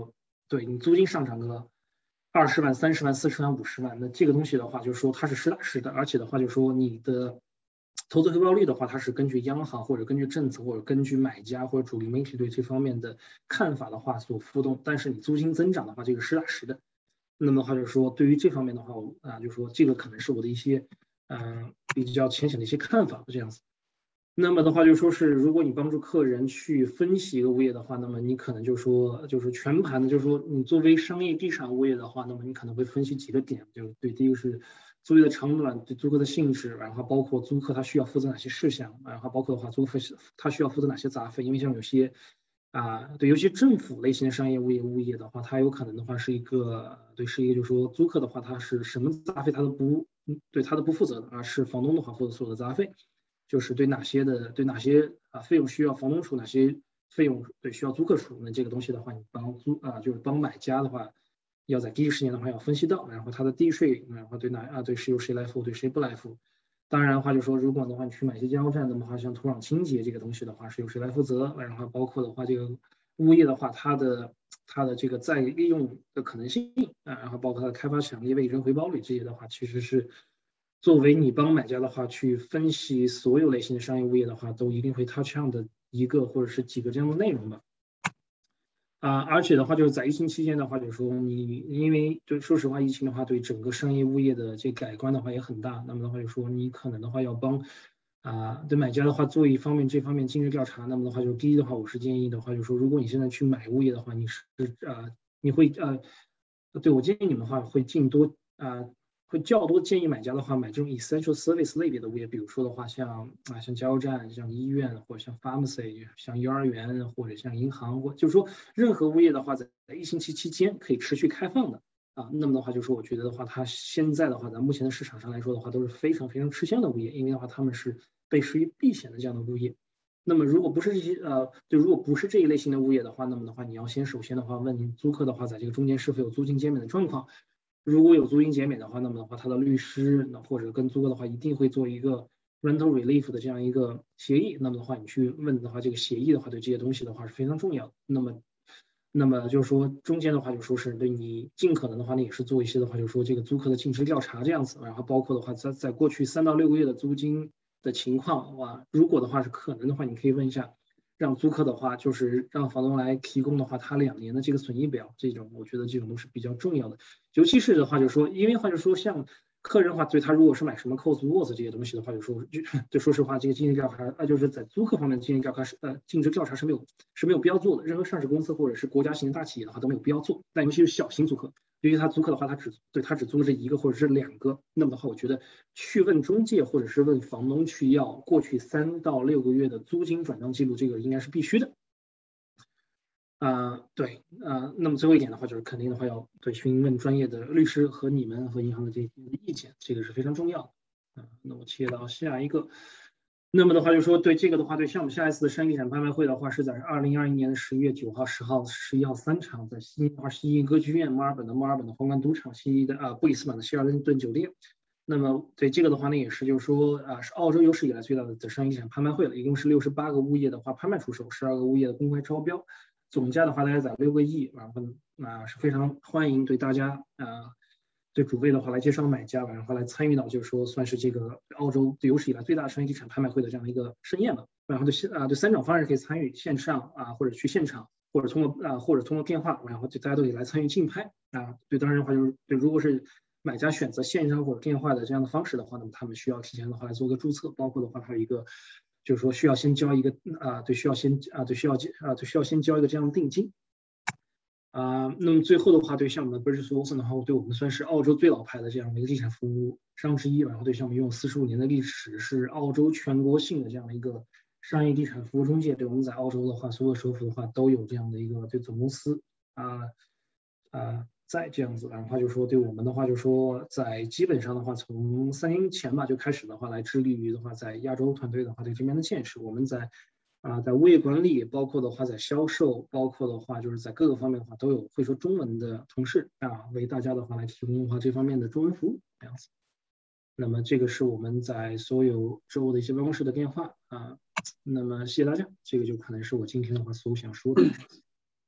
对你租金上涨个二十万、三十万、四十万、五十万，那这个东西的话，就是说它是实打实的，而且的话，就是说你的投资回报率的话，它是根据央行或者根据政策或者根据买家或者主流媒体对这方面的看法的话所浮动，但是你租金增长的话，这个实打实的。那么的话就是说，对于这方面的话，我啊，就是说这个可能是我的一些嗯、呃、比较浅显的一些看法这样子。那么的话就说是，如果你帮助客人去分析一个物业的话，那么你可能就说就是全盘的，就是说你作为商业地产物业的话，那么你可能会分析几个点，就是对，第一个是租约的长短，对租客的性质，然后包括租客他需要负责哪些事项，然后包括的话租客他需要负责哪些杂费，因为像有些啊，对，尤其政府类型的商业物业物业的话，它有可能的话是一个对，是一个就是说租客的话，他是什么杂费他都不对他都不负责的，而是房东的话负责所有的杂费。就是对哪些的对哪些啊费用需要房东出，哪些费用对需要租客出，那这个东西的话，你帮租啊就是帮买家的话，要在第一时间的话要分析到，然后他的地税，然后对哪啊对是由谁来付，对谁不来付。当然的话，就说如果的话你去买一些加油站，那么话像土壤清洁这个东西的话是由谁来负责，然后包括的话这个物业的话，它的它的这个再利用的可能性啊，然后包括它的开发奖励、卫生回报率这些的话，其实是。作为你帮买家的话，去分析所有类型的商业物业的话，都一定会 touch on 的一个或者是几个这样的内容吧。啊，而且的话，就是在疫情期间的话，就是说你因为就说实话，疫情的话对整个商业物业的这改观的话也很大。那么的话，就说你可能的话要帮啊对买家的话做一方面这方面尽职调查。那么的话，就第一的话，我是建议的话，就是说如果你现在去买物业的话，你是啊你会呃对我建议你们的话会尽多啊。会较多建议买家的话买这种 essential service 类别的物业，比如说的话像啊像加油站、像医院或者像 pharmacy、像幼儿园或者像银行，或就是说任何物业的话在疫情期期间可以持续开放的啊，那么的话就是我觉得的话，它现在的话在目前的市场上来说的话都是非常非常吃香的物业，因为的话他们是被视于避险的这样的物业。那么如果不是这些呃，就如果不是这一类型的物业的话，那么的话你要先首先的话问租客的话，在这个中间是否有租金减免的状况。如果有租金减免的话，那么的话，他的律师那或者跟租客的话，一定会做一个 rental relief 的这样一个协议。那么的话，你去问的话，这个协议的话，对这些东西的话是非常重要的。那么，那么就是说中间的话，就说是对你尽可能的话，你也是做一些的话，就是说这个租客的尽职调查这样子。然后包括的话，在在过去三到六个月的租金的情况，哇，如果的话是可能的话，你可以问一下。让租客的话，就是让房东来提供的话，他两年的这个损益表，这种我觉得这种都是比较重要的。尤其是的话，就是说，因为话就是说，像客人的话，对他如果是买什么 cost loss 这些东西的话，就说就就说实话，这个尽职调查，呃，就是在租客方面的尽职调查是呃尽职调查是没有是没有必要做的。任何上市公司或者是国家型的大企业的话都没有必要做。但尤其是小型租客，由于他租客的话，他只对他只租了这一个或者是两个，那么的话，我觉得去问中介或者是问房东去要过去三到六个月的租金转账记录，这个应该是必须的。啊、呃，对，啊、呃，那么最后一点的话，就是肯定的话要对询问专业的律师和你们和银行的这些意见，这个是非常重要的。啊、呃，那我切到下一个。那么的话，就说对这个的话，对项目下一次的商业地产拍卖会的话，是在二零二一年的十一月九号、十号、十一号三场，在悉尼的话，悉尼歌剧院、墨尔本的墨尔本的皇冠赌场、悉尼的啊布里斯本的希尔顿酒店。那么对这个的话呢，也是就是说啊，是澳洲有史以来最大的商业地产拍卖会了，一共是六十八个物业的话拍卖出售，十二个物业的公开招标。总价的话大概在六个亿，然后啊是非常欢迎对大家啊对主位的话来介绍买家，然后来参与到就是说算是这个澳洲有史以来最大的商业地产拍卖会的这样的一个盛宴吧。然后对现啊对三种方式可以参与，线上啊或者去现场，或者通过啊或者通过电话，然后就大家都可以来参与竞拍啊。对，当然的话就是对，如果是买家选择线上或者电话的这样的方式的话，那么他们需要提前的话来做个注册，包括的话还有一个。就是说需要先交一个啊，对，需要先啊，对，需要啊，对，需要先交一个这样的定金啊。那么最后的话，对像我们 British Wilson 的话，对我们算是澳洲最老牌的这样的一个地产服务商之一。然后对像我们拥有四十五年的历史，是澳洲全国性的这样的一个商业地产服务中介。对我们在澳洲的话，所有首府的话都有这样的一个对总公司啊啊。在这样子，然后就说对我们的话，就说在基本上的话，从三年前吧就开始的话，来致力于的话，在亚洲团队的话对这边的建设，我们在啊在物业管理，包括的话在销售，包括的话就是在各个方面的话都有会说中文的同事啊，为大家的话来提供的话这方面的中文服务这样子。那么这个是我们在所有州的一些办公室的电话啊。那么谢谢大家，这个就可能是我今天的话所想说的。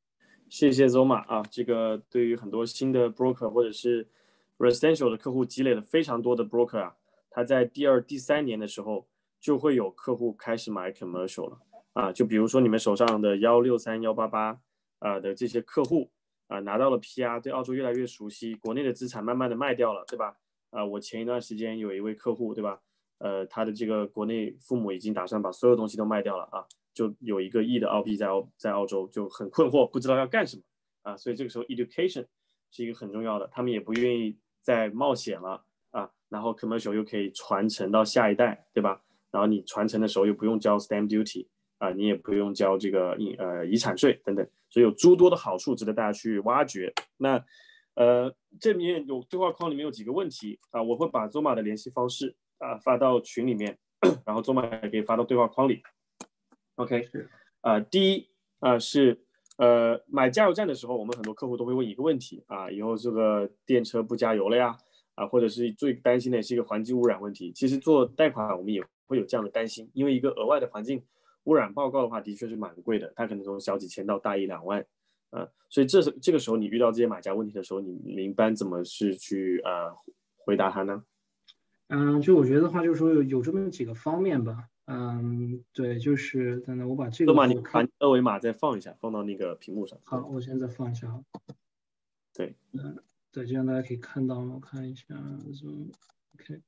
谢谢 Zoma 啊，这个对于很多新的 broker 或者是 residential 的客户积累了非常多的 broker 啊，他在第二、第三年的时候就会有客户开始买 commercial 了啊，就比如说你们手上的幺六三、幺八八啊的这些客户啊，拿到了 P R， 对澳洲越来越熟悉，国内的资产慢慢的卖掉了，对吧？啊，我前一段时间有一位客户，对吧？呃，他的这个国内父母已经打算把所有东西都卖掉了啊。就有一个亿的澳币在澳在澳洲就很困惑，不知道要干什么啊，所以这个时候 education 是一个很重要的，他们也不愿意再冒险了啊，然后 commercial 又可以传承到下一代，对吧？然后你传承的时候又不用交 stamp duty 啊，你也不用交这个呃遗产税等等，所以有诸多的好处值得大家去挖掘。那呃这里面有对话框里面有几个问题啊，我会把 Zoma 的联系方式啊发到群里面，然后 Zoma 也可以发到对话框里。OK， 啊、呃，第一啊、呃、是呃买加油站的时候，我们很多客户都会问一个问题啊，以后这个电车不加油了呀，啊，或者是最担心的也是一个环境污染问题。其实做贷款我们也会有这样的担心，因为一个额外的环境污染报告的话，的确是蛮贵的，它可能从小几千到大一两万，啊，所以这是这个时候你遇到这些买家问题的时候，你你一般怎么是去呃回答他呢？ 嗯，就我觉得的话，就是说有有这么几个方面吧。嗯，对，就是等等，我把这个把你我看把二维码再放一下，放到那个屏幕上。 好，我现在放一下啊。 对， 嗯，对，这样大家可以看到吗？我看一下，OK。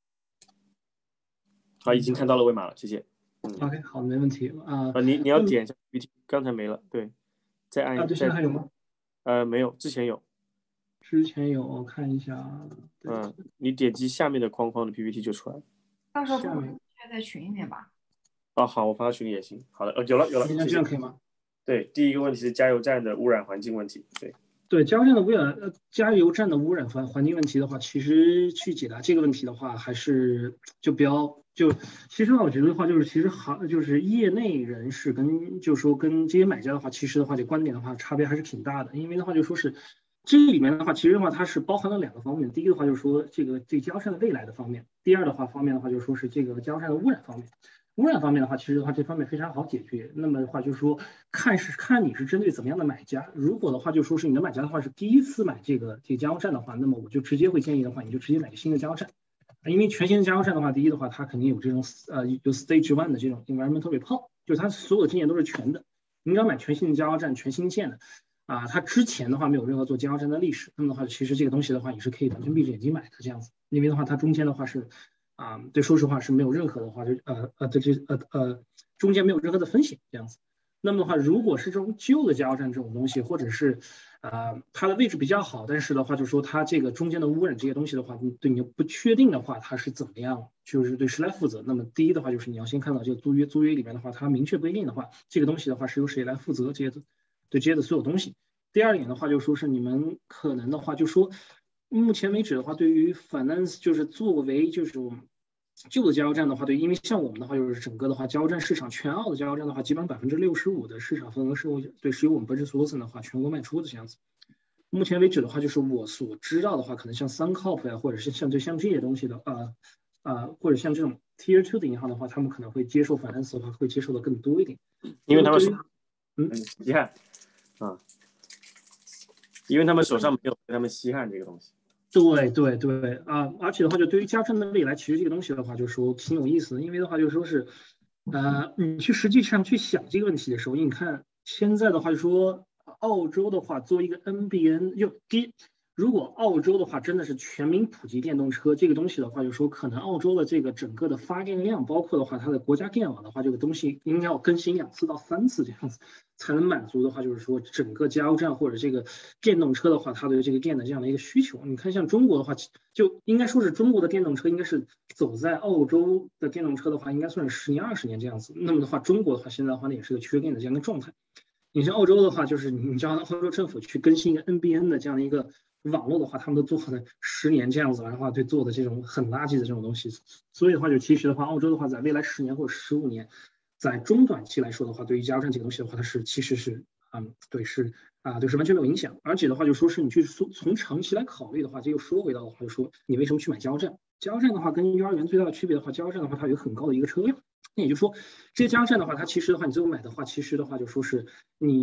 好，已经看到了二维码了，谢谢。 嗯、OK， 好，没问题啊。 啊，你你要点一下 P P T， 刚才没了，对，再按。 啊，对，现在还有吗？ 呃，没有，之前有。 之前有，我看一下。 嗯，你点击下面的框框的 P P T 就出来了。 到时候下面在群里面吧。 哦，好，我发到群里也行。好的，呃，有了有了， 这样可以吗？ 对，第一个问题是加油站的污染环境问题。对对，加油站的污染，呃，加油站的污染环环境问题的话，其实去解答这个问题的话，还是就比较就，其实我觉得的话，就是其实行就是业内人士跟就是说跟这些买家的话，其实的话这观点的话差别还是挺大的，因为的话就说是这里面的话，其实的话它是包含了两个方面，第一个的话就是说这个这加油站的未来的方面，第二的话方面的话就是说是这个加油站的污染方面。污染方面的话，其实的话这方面非常好解决。那么的话就是说，看是看你是针对怎么样的买家。如果的话就说是你的买家的话是第一次买这个这个加油站的话，那么我就直接会建议的话，你就直接买个新的加油站。因为全新的加油站的话，第一的话它肯定有这种呃有 stage one 的这种 environmental report， 就是它所有的经验都是全的。你要买全新的加油站，全新建的啊，它之前的话没有任何做加油站的历史，那么的话其实这个东西的话你是可以完全闭着眼睛买的这样子。因为的话它中间的话是。啊，对，说实话是没有任何的话，就呃呃，对这呃呃中间没有任何的风险这样子。那么的话，如果是这种旧的加油站这种东西，或者是呃它的位置比较好，但是的话就说它这个中间的污染这些东西的话，你对你不确定的话，它是怎么样，就是对谁来负责。那么第一的话就是你要先看到这个租约，租约里面的话，它明确规定的话，这个东西的话是由谁来负责这些对这些的所有东西。第二点的话就说是你们可能的话就说。目前为止的话，对于 finance 就是作为这种旧的加油站的话，对，因为像我们的话，就是整个的话，加油站市场全澳的加油站的话，基本上百分之六十五的市场份额是对是由我们 Bridge Solutions 的话全国卖出的这样子。目前为止的话，就是我所知道的话，可能像 Suncorp 呀，或者是像就像这些东西的，呃呃，或者像这种 Tier Two 的银行的话，他们可能会接受 finance 的话，会接受的更多一点， 因为他们是嗯， 稀罕啊，因为他们手上没有，他们稀罕这个东西。 对对对啊，而且的话，就对于加油站的未来，其实这个东西的话，就是说挺有意思的。因为的话，就是说是，呃，你去实际上去想这个问题的时候，你看现在的话，就说澳洲的话，做一个 N B N， 就第一，如果澳洲的话真的是全民普及电动车这个东西的话，就说可能澳洲的这个整个的发电量，包括的话它的国家电网的话，这个东西应该要更新两次到三次这样子，才能满足的话，就是说整个加油站或者这个电动车的话，它对这个电的这样的一个需求。你看像中国的话，就应该说是中国的电动车应该是走在澳洲的电动车的话，应该算是十年二十年这样子。那么的话，中国的话现在的话呢也是个缺电的这样的状态。你像澳洲的话，就是你叫澳洲政府去更新一个 N B N 的这样的一个网络的话，他们都做了十年这样子，然后对做的这种很垃圾的这种东西。所以的话，就其实的话，澳洲的话，在未来十年或者十五年，在中短期来说的话，对于加油站这个东西的话，它是其实是嗯，对，是啊，就是完全没有影响。而且的话，就说是你去从从长期来考虑的话，这又说回到的话，就说你为什么去买加油站？加油站的话，跟幼儿园最大的区别的话，加油站的话，它有很高的一个车辆。那也就是说，这些加油站的话，它其实的话，你最后买的话，其实的话就说是你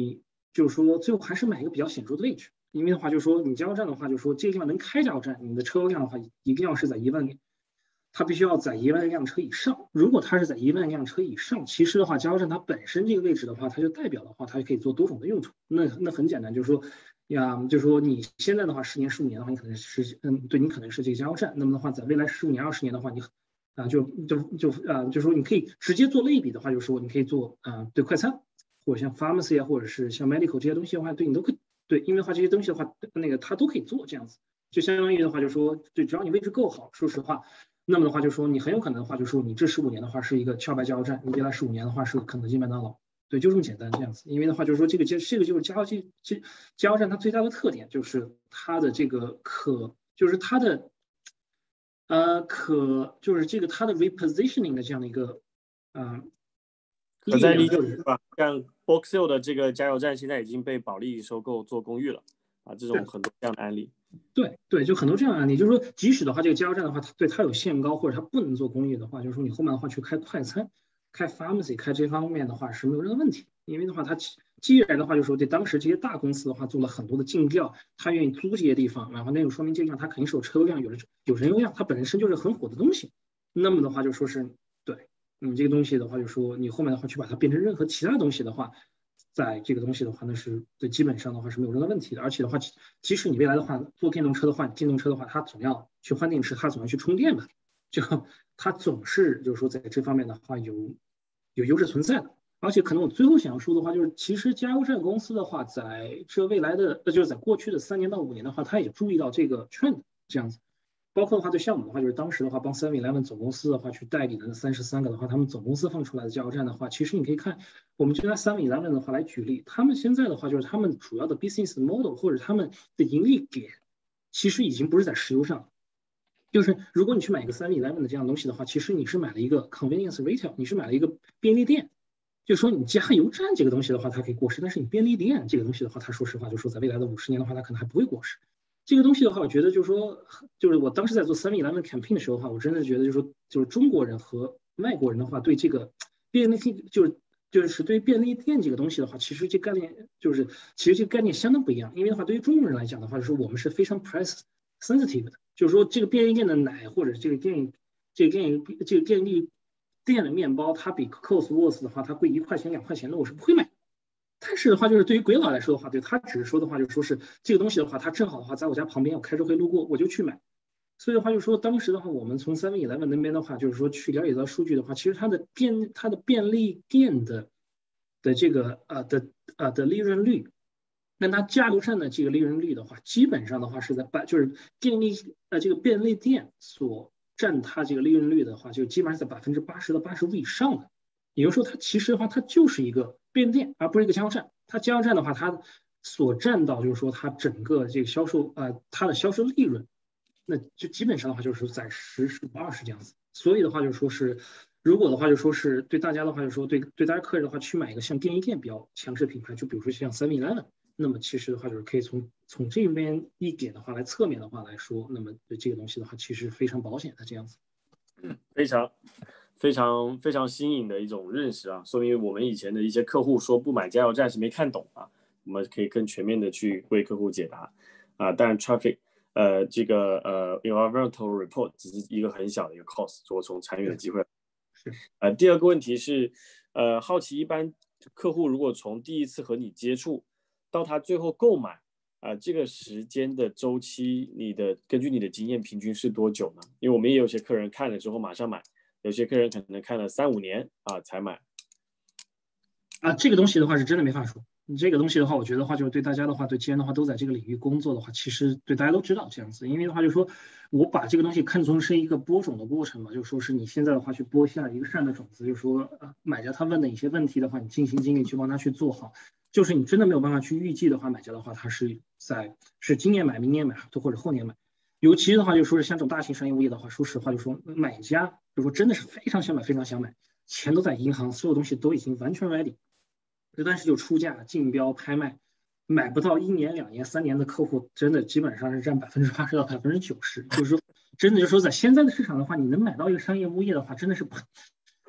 就是说最后还是买一个比较显著的位置，因为的话就是说你加油站的话就是说这个地方能开加油站，你的车流量的话一定要是在一万辆，它必须要在一万辆车以上。如果它是在一万辆车以上，其实的话加油站它本身这个位置的话，它就代表的话它就可以做多种的用途。那那很简单，就是说呀，就是说你现在的话十年十五年的话，你可能是嗯，对你可能是这个加油站，那么的话在未来十五年二十年的话，你啊就就就啊就是说你可以直接做类比的话，就是说你可以做啊对快餐，或者像 pharmacy 啊，或者是像 medical 这些东西的话，对你都可以对，因为的话这些东西的话，那个它都可以做这样子，就相当于的话就是说，对，只要你位置够好，说实话。那么的话，就说你很有可能的话，就说你这十五年的话是一个壳牌加油站，你未来十五年的话是肯德基、麦当劳，对，就这么简单这样子。因为的话，就是说这个这这个就是加油这这加油站它最大的特点就是它的这个可就是它的呃可就是这个它的 repositioning 的这样的一个呃可再利用是吧？像 Box Hill 的这个加油站现在已经被保利收购做公寓了啊，这种很多这样的案例。 对对，就很多这样的案例，就是说，即使的话，这个加油站的话，它对它有限高，或者它不能做公寓的话，就是说你后面的话去开快餐、开 pharmacy、开这方面的话是没有任何问题，因为的话，它既然的话，就是说对当时这些大公司的话做了很多的尽调，它愿意租这些地方，然后那就说明这个地方它肯定是有车流量、有有人流量，它本身就是很火的东西。那么的话，就说是对你这个东西的话，就说你后面的话去把它变成任何其他东西的话。在这个东西的话，那是对基本上的话是没有任何问题的。而且的话，即使你未来的话做电动车的话，电动车的话，它总要去换电池，它总要去充电的，就它总是就是说在这方面的话有有优势存在的。而且可能我最后想要说的话，就是其实加油站公司的话，在这未来的呃就是在过去的三年到五年的话，它也注意到这个 trend 这样子。包括的话，对项目的话，就是当时的话，帮 seven eleven 总公司的话去代理的三十三个的话，他们总公司放出来的加油站的话，其实你可以看，我们就拿 seven eleven 的话来举例，他们现在的话就是他们主要的 business model 或者他们的盈利点，其实已经不是在石油上，就是如果你去买一个 seven eleven 的这样的东西的话，其实你是买了一个 convenience retail， 你是买了一个便利店。就是说你加油站这个东西的话，它可以过时，但是你便利店这个东西的话，它说实话，就说在未来的五十年的话，它可能还不会过时。这个东西的话，我觉得就是说，就是我当时在做seven eleven campaign 的时候的话，我真的觉得就是说，就是中国人和外国人的话，对这个便利店，就是就是对便利店这个东西的话，其实这概念就是其实这个概念相当不一样。因为的话，对于中国人来讲的话，就是我们是非常 price sensitive 的，就是说这个便利店的奶或者这个店这个店这个便利店的面包，它比 Costco 的话，它贵一块钱两块钱的，我是不会买。但是的话，就是对于鬼佬来说的话，对他只是说的话，就是说是这个东西的话，它正好的话在我家旁边，我开车会路过，我就去买。所以的话，就是说当时的话，我们从 seven eleven 那边的话，就是说去了解到数据的话，其实它的便它的便利店的的这个呃的呃的利润率，那它加油站的这个利润率的话，基本上的话是在百就是便利呃这个便利店所占它这个利润率的话，就基本上在百分之八十到八十五以上的。也就是说，它其实的话，它就是一个便利店，而不是一个加油站。它加油站的话，它所占到就是说它整个这个销售呃它的销售利润，那就基本上的话就是在十、十五、二十这样子。所以的话就说是，如果的话就说是对大家的话就说对对大家客人的话去买一个像便利店比较强势的品牌，就比如说像 seven eleven， 那么其实的话就是可以从从这边一点的话来侧面的话来说，那么对这个东西的话其实非常保险的这样子。 嗯，非常。非常非常新颖的一种认识啊，说明我们以前的一些客户说不买加油站是没看懂啊，我们可以更全面的去为客户解答啊。当然 traffic 呃这个呃 environmental report 只是一个很小的一个 cost， 我从长远的机会。 是。 呃，第二个问题是，呃，好奇一般客户如果从第一次和你接触到他最后购买啊、呃，这个时间的周期，你的根据你的经验平均是多久呢？因为我们也有些客人看了之后马上买。有些客人可能看了三五年啊才买啊，这个东西的话是真的没法说。你这个东西的话，我觉得的话就是对大家的话，对既然的话都在这个领域工作的话，其实对大家都知道这样子。因为的话就是说，我把这个东西看成是一个播种的过程嘛，就是说是你现在的话去播下一个善的种子，就是说呃买家他问的一些问题的话，你尽心尽力去帮他去做好。就是你真的没有办法去预计的话，买家的话他是在是今年买、明年买或者后年买。尤其的话，就说是像这种大型商业物业的话，说实话，就说买家就说真的是非常想买，非常想买，钱都在银行，所有东西都已经完全 ready， 但是就出价、竞标、拍卖，买不到一年、两年、三年的客户，真的基本上是占百分之八十到百分之九十。就是说，真的就是说，在现在的市场的话，你能买到一个商业物业的话，真的是不，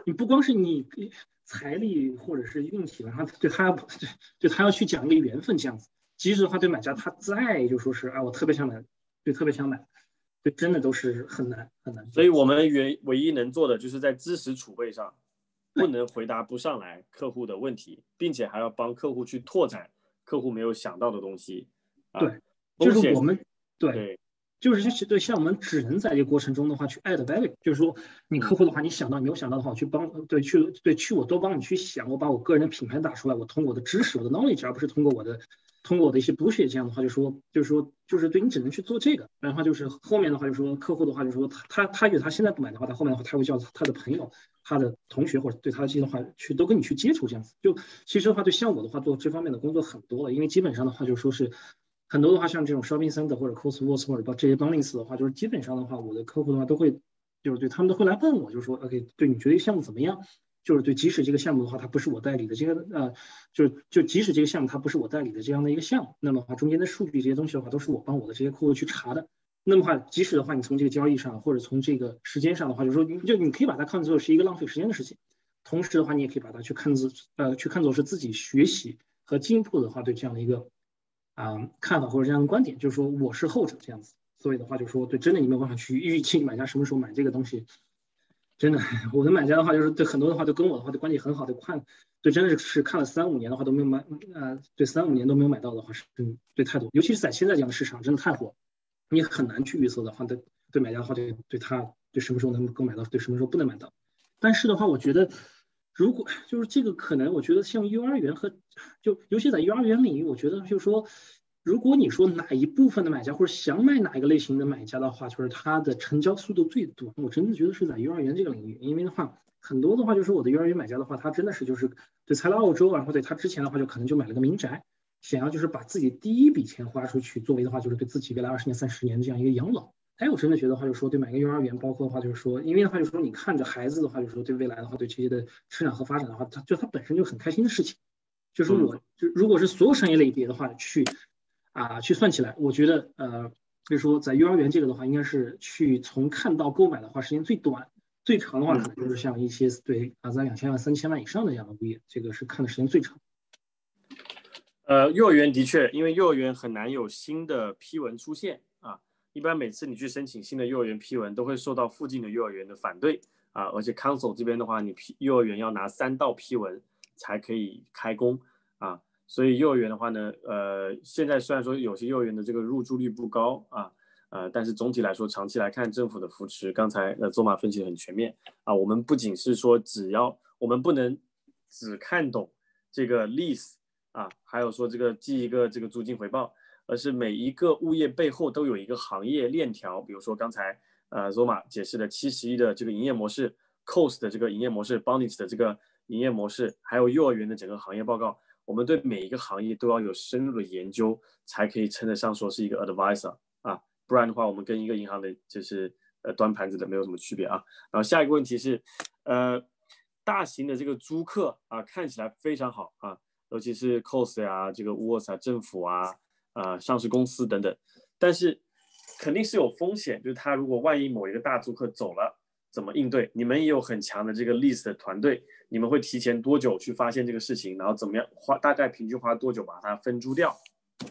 你不光是你财力或者是运气，然后对他对他要去讲一个缘分这样子。即使的话对买家他再就说是啊我特别想买，对特别想买，对真的都是很难很难。 所以我们唯唯一能做的就是在知识储备上不能回答不上来客户的问题，并且还要帮客户去拓展客户没有想到的东西。啊、 对，就是我们 对, 对就是像对像我们只能在这个过程中的话去 add value， 就是说你客户的话你想到你有想到的话，我去帮对去对去我多帮你去想，我把我个人的品牌打出来，我通过我的知识我的 knowledge， 而不是通过我的通过我的一些 bullshit， 这样的话就说就是说就是对你只能去做这个，然后就是后面的话就说客户的话就说他他他觉得他现在不买的话，他后面的话他会叫他的朋友、他的同学或者对他的这些的话去都跟你去接触这样子。就其实的话对像我的话做这方面的工作很多了，因为基本上的话就说是。很多的话，像这种 shopping center 或者 Costco 或者这些 Bunnings 的话，就是基本上的话，我的客户的话都会，就是对他们都会来问我，就是说 ，OK， 对你觉得项目怎么样？就是对，即使这个项目的话，它不是我代理的，这个呃，就就即使这个项目它不是我代理的这样的一个项目，那么的话中间的数据这些东西的话，都是我帮我的这些客户去查的。那么的话，即使的话，你从这个交易上或者从这个时间上的话，就是说，就你可以把它看作是一个浪费时间的事情，同时的话，你也可以把它去看作呃去看作是自己学习和进步的话，对这样的一个。啊、呃，看法或者这样的观点，就是说我是后者这样子，所以的话就是说，对，真的你没有办法去预计买家什么时候买这个东西，真的，我的买家的话就是对很多的话都跟我的话的关系很好，的看，对，真的是看了三五年的话都没有买，呃，对，三五年都没有买到的话是对太多，尤其是在现在这样的市场真的太火，你很难去预测的话，对对买家的话对对他对什么时候能够买到，对什么时候不能买到，但是的话，我觉得。如果就是这个可能，我觉得像幼儿园和就尤其在幼儿园领域，我觉得就是说，如果你说哪一部分的买家或者想买哪一个类型的买家的话，就是他的成交速度最短，我真的觉得是在幼儿园这个领域，因为的话很多的话就是我的幼儿园买家的话，他真的是就是对才来澳洲，然后对他之前的话就可能就买了个民宅，想要就是把自己第一笔钱花出去，作为的话就是对自己未来二十年、三十年这样一个养老。哎，我真的觉得话，就是说，对买个幼儿园，包括的话，就是说，因为的话，就是说，你看着孩子的话，就是说，对未来的话，对这些的成长和发展的话，它就它本身就很开心的事情。就是我，就如果是所有商业类别的话，去啊去算起来，我觉得呃，就是说，在幼儿园这个的话，应该是去从看到购买的话，时间最短，最长的话，可能就是像一些对啊，在两千万、三千万以上的这样的物业，这个是看的时间最长。 呃，幼儿园的确，因为幼儿园很难有新的批文出现啊。一般每次你去申请新的幼儿园批文，都会受到附近的幼儿园的反对啊，而且 Council 这边的话，你批幼儿园要拿三道批文才可以开工啊，所以幼儿园的话呢，呃，现在虽然说有些幼儿园的这个入住率不高啊，呃，但是总体来说，长期来看，政府的扶持，刚才呃周马分析得很全面啊，我们不仅是说只要我们不能只看懂这个 lease 啊，还有说这个记一个这个租金回报。而是每一个物业背后都有一个行业链条，比如说刚才呃 Zoma 解释的七十一的这个营业模式 ，Coast 的这个营业模式 ，Bunnings 的这个营业模式，还有幼儿园的整个行业报告，我们对每一个行业都要有深入的研究，才可以称得上说是一个 advisor 啊，不然的话，我们跟一个银行的就是呃端盘子的没有什么区别啊。然后下一个问题是，呃，大型的这个租客啊，看起来非常好啊，尤其是 Coast 啊，这个 Woolworths 啊，政府啊。呃，上市公司等等，但是肯定是有风险，就是他如果万一某一个大租客走了，怎么应对？你们也有很强的这个 lease 的团队，你们会提前多久去发现这个事情，然后怎么样花大概平均花多久把它分租掉？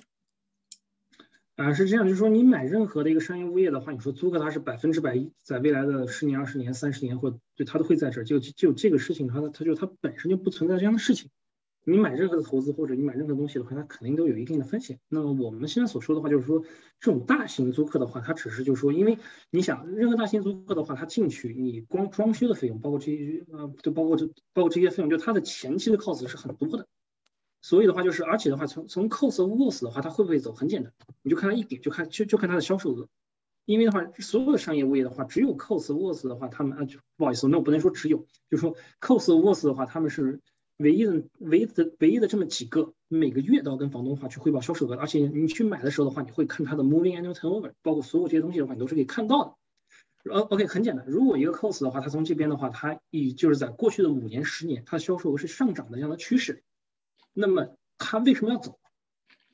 啊，是这样，就是说你买任何的一个商业物业的话，你说租客他是百分之百在未来的十年、二十年、三十年，或对他都会在这儿，就就这个事情，它它就它本身就不存在这样的事情。你买任何的投资或者你买任何东西的话，它肯定都有一定的风险。那么我们现在所说的话，就是说这种大型租客的话，它只是就是说，因为你想任何大型租客的话，他进去你光装修的费用，包括这些呃，就包括这包括这些费用，就它的前期的 cost 是很多的。所以的话就是，而且的话，从从 cost Woolworths 的话，它会不会走？很简单，你就看它一点，就看就就看它的销售额。因为的话，所有的商业物业的话，只有 cost Woolworths 的话，他们啊，就不好意思，那我不能说只有，就是说 cost Woolworths 的话，他们是。唯一的、唯一的、唯一的这么几个，每个月都要跟房东的话去汇报销售额，而且你去买的时候的话，你会看它的 moving annual turnover， 包括所有这些东西的话，你都是可以看到的。呃 ，OK， 很简单，如果一个 cost 的话，它从这边的话，它以就是在过去的五年、十年，它的销售额是上涨的这样的趋势，那么它为什么要走？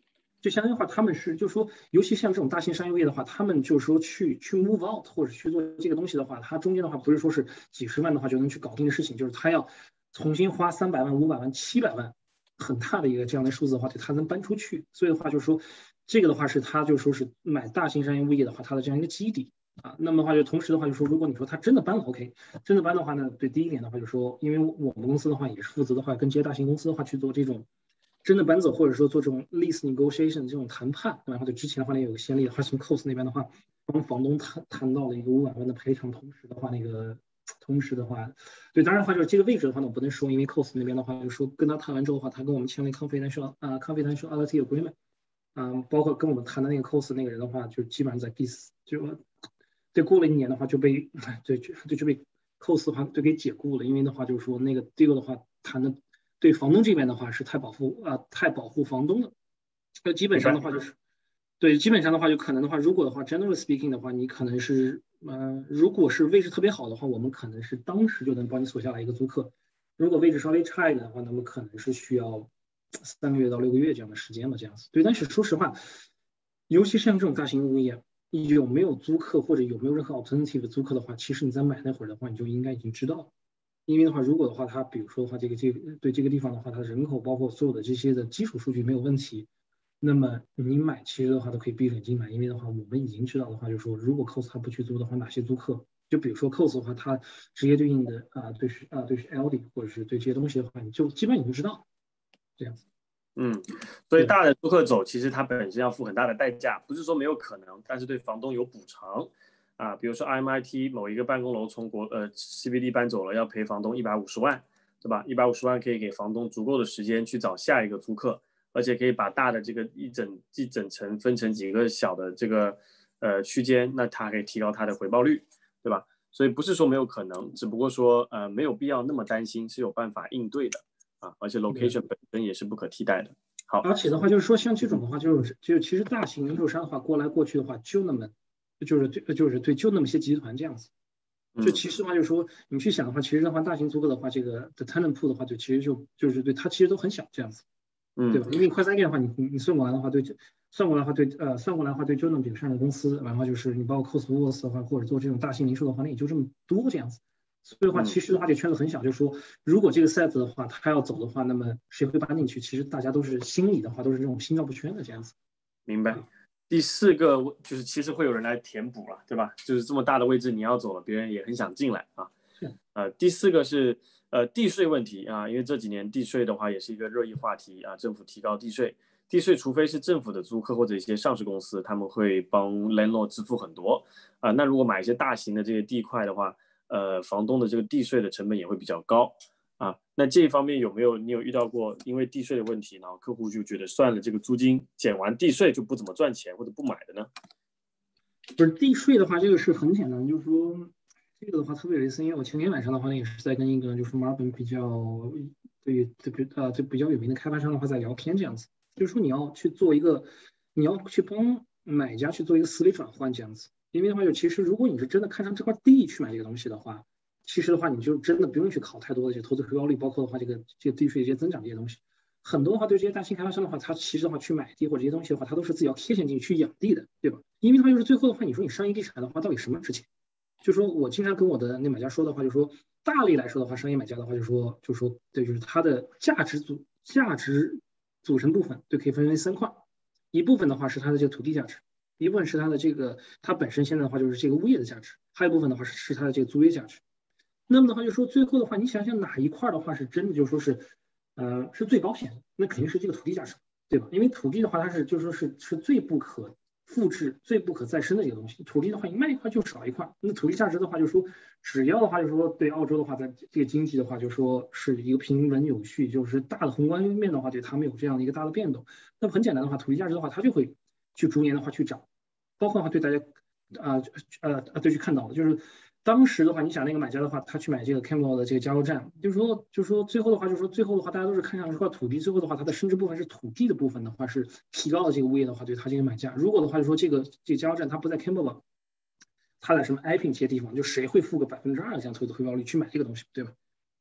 就相当于话，他们是就是说，尤其像这种大型商业物业的话，他们就是说去去 move out 或者去做这个东西的话，它中间的话不是说是几十万的话就能去搞定的事情，就是他要重新花三百万、五百万、七百万，很大的一个这样的数字的话，对他能搬出去。所以的话就是说，这个的话是他就说是买大型商业物业的话，它的这样一个基底。啊，那么的话就同时的话就说，如果你说他真的搬了 ，OK， 真的搬的话呢，对第一点的话就说，因为我们公司的话也是负责的话跟这些大型公司的话去做这种真的搬走，或者说做这种 lease negotiation 这种谈判，然后就之前的话呢有个先例的话，从 C O S 那边的话帮房东谈谈到了一个五百万的赔偿，同时的话那个同时的话，对，当然的话就是这个位置的话呢我不能说，因为 C O S 那边的话就说跟他谈完之后的话，他跟我们签了 confidential 啊 confidentiality agreement， 嗯，包括跟我们谈的那个 C O S 那个人的话，就基本上在第四就。对，过了一年的话就被对就就就被 C O S 的话就给解雇了，因为的话就是说那个这个的话谈的对房东这边的话是太保护啊、呃、太保护房东了，那基本上的话就是对基本上的话就可能的话，如果的话 generally speaking 的话，你可能是呃如果是位置特别好的话，我们可能是当时就能帮你锁下来一个租客，如果位置稍微差一点的话，那么可能是需要三个月到六个月这样的时间吧，这样子。对，但是说实话，尤其像这种大型物业。有没有租客或者有没有任何 alternative 的租客的话，其实你在买那会儿的话，你就应该已经知道了。因为的话，如果的话，它比如说的话，这个这个对这个地方的话，它的人口包括所有的这些的基础数据没有问题，那么你买其实的话都可以闭着眼睛买。因为的话，我们已经知道的话，就是说，如果 C O S 它不去租的话，哪些租客，就比如说 C O S 的话，它直接对应的啊、呃、对是啊、呃、对是 L D 或者是对这些东西的话，你就基本已经知道这样子。 嗯，所以大的租客走，其实它本身要付很大的代价，不是说没有可能，但是对房东有补偿啊。比如说 I M I T 某一个办公楼从国呃 C B D 搬走了，要赔房东一百五十万，对吧？一百五十万可以给房东足够的时间去找下一个租客，而且可以把大的这个一整一整层分成几个小的这个呃区间，那它可以提高它的回报率，对吧？所以不是说没有可能，只不过说呃没有必要那么担心，是有办法应对的。啊，而且 location 本身也是不可替代的。好， 而且的话就是说，像这种的话，就是就其实大型零售商的话，过来过去的话，就那么就是对就是对就那么些集团这样子。就其实的话，就是说你去想的话，其实的话，大型租客的话，这个的 tenant pool 的话，就其实就就是对它其实都很小这样子，对吧？因为快三 K 的话，你你你算过来的话，对算过来的话，对呃算过来的话，对就那么几个上市公司，然后就是你包括 Costco 的话，或者做这种大型零售的话，那也就这么多这样子。所以的话，其实的话，这圈子很小，就是说，如果这个 set 的话，他要走的话，那么谁会搬进去？其实大家都是心里的话，都是这种心照不宣的这样子。 明白。第四个就是其实会有人来填补了，对吧？就是这么大的位置你要走了，别人也很想进来啊。呃，第四个是呃地税问题啊，因为这几年地税的话也是一个热议话题啊，政府提高地税，地税除非是政府的租客或者一些上市公司，他们会帮 landlord 支付很多啊。那如果买一些大型的这些地块的话，呃，房东的这个地税的成本也会比较高啊。那这一方面有没有你有遇到过因为地税的问题，然后客户就觉得算了，这个租金减完地税就不怎么赚钱或者不买的呢？ 不是地税的话，这个是很简单，就是说这个的话特别有意思，因为我前天晚上的话呢也是在跟一个就是墨尔本比较对对呃就比较有名的开发商的话在聊天这样子，就是说你要去做一个，你要去帮买家去做一个思维转换这样子。因为的话，就其实如果你是真的看上这块地去买这个东西的话，其实的话你就真的不用去考太多的这个投资回报率，包括的话这个这个地税这些增长这些东西。很多的话对这些大型开发商的话，他其实的话去买地或者这些东西的话，他都是自己要贴钱进去去养地的，对吧？因为的话就是最后的话，你说你商业地产的话到底什么值钱？就说我经常跟我的那买家说的话，就说大类来说的话，商业买家的话就说就说对，就是它的价值组价值组成部分就可以分为三块，一部分的话是它的这个土地价值。一部分是它的这个，它本身现在的话就是这个物业的价值，还有一部分的话是是它的这个租约价值。那么的话就说最后的话，你想想哪一块的话是真的就说是，呃，是最保险的？那肯定是这个土地价值，对吧？因为土地的话，它是就说是是最不可复制、最不可再生的一个东西。土地的话，你卖一块就少一块。那土地价值的话，就说只要的话，就说对澳洲的话，在这个经济的话，就说是一个平稳有序，就是大的宏观面的话，对它们有这样的一个大的变动。那么很简单的话，土地价值的话，它就会去逐年的话去涨。包括的话对大家啊呃呃对去看到的，就是当时的话，你想那个买家的话，他去买这个 Camberwell 的这个加油站，就是说就是说最后的话，就是说最后的话，大家都是看上这块土地，最后的话，它的升值部分是土地的部分的话是提高了这个物业的话对他这个买价。如果的话就说这个这个加油站它不在 Camberwell， 它在什么 Epping 这些地方，就谁会付个百分之二这样投资回报率去买这个东西，对吧？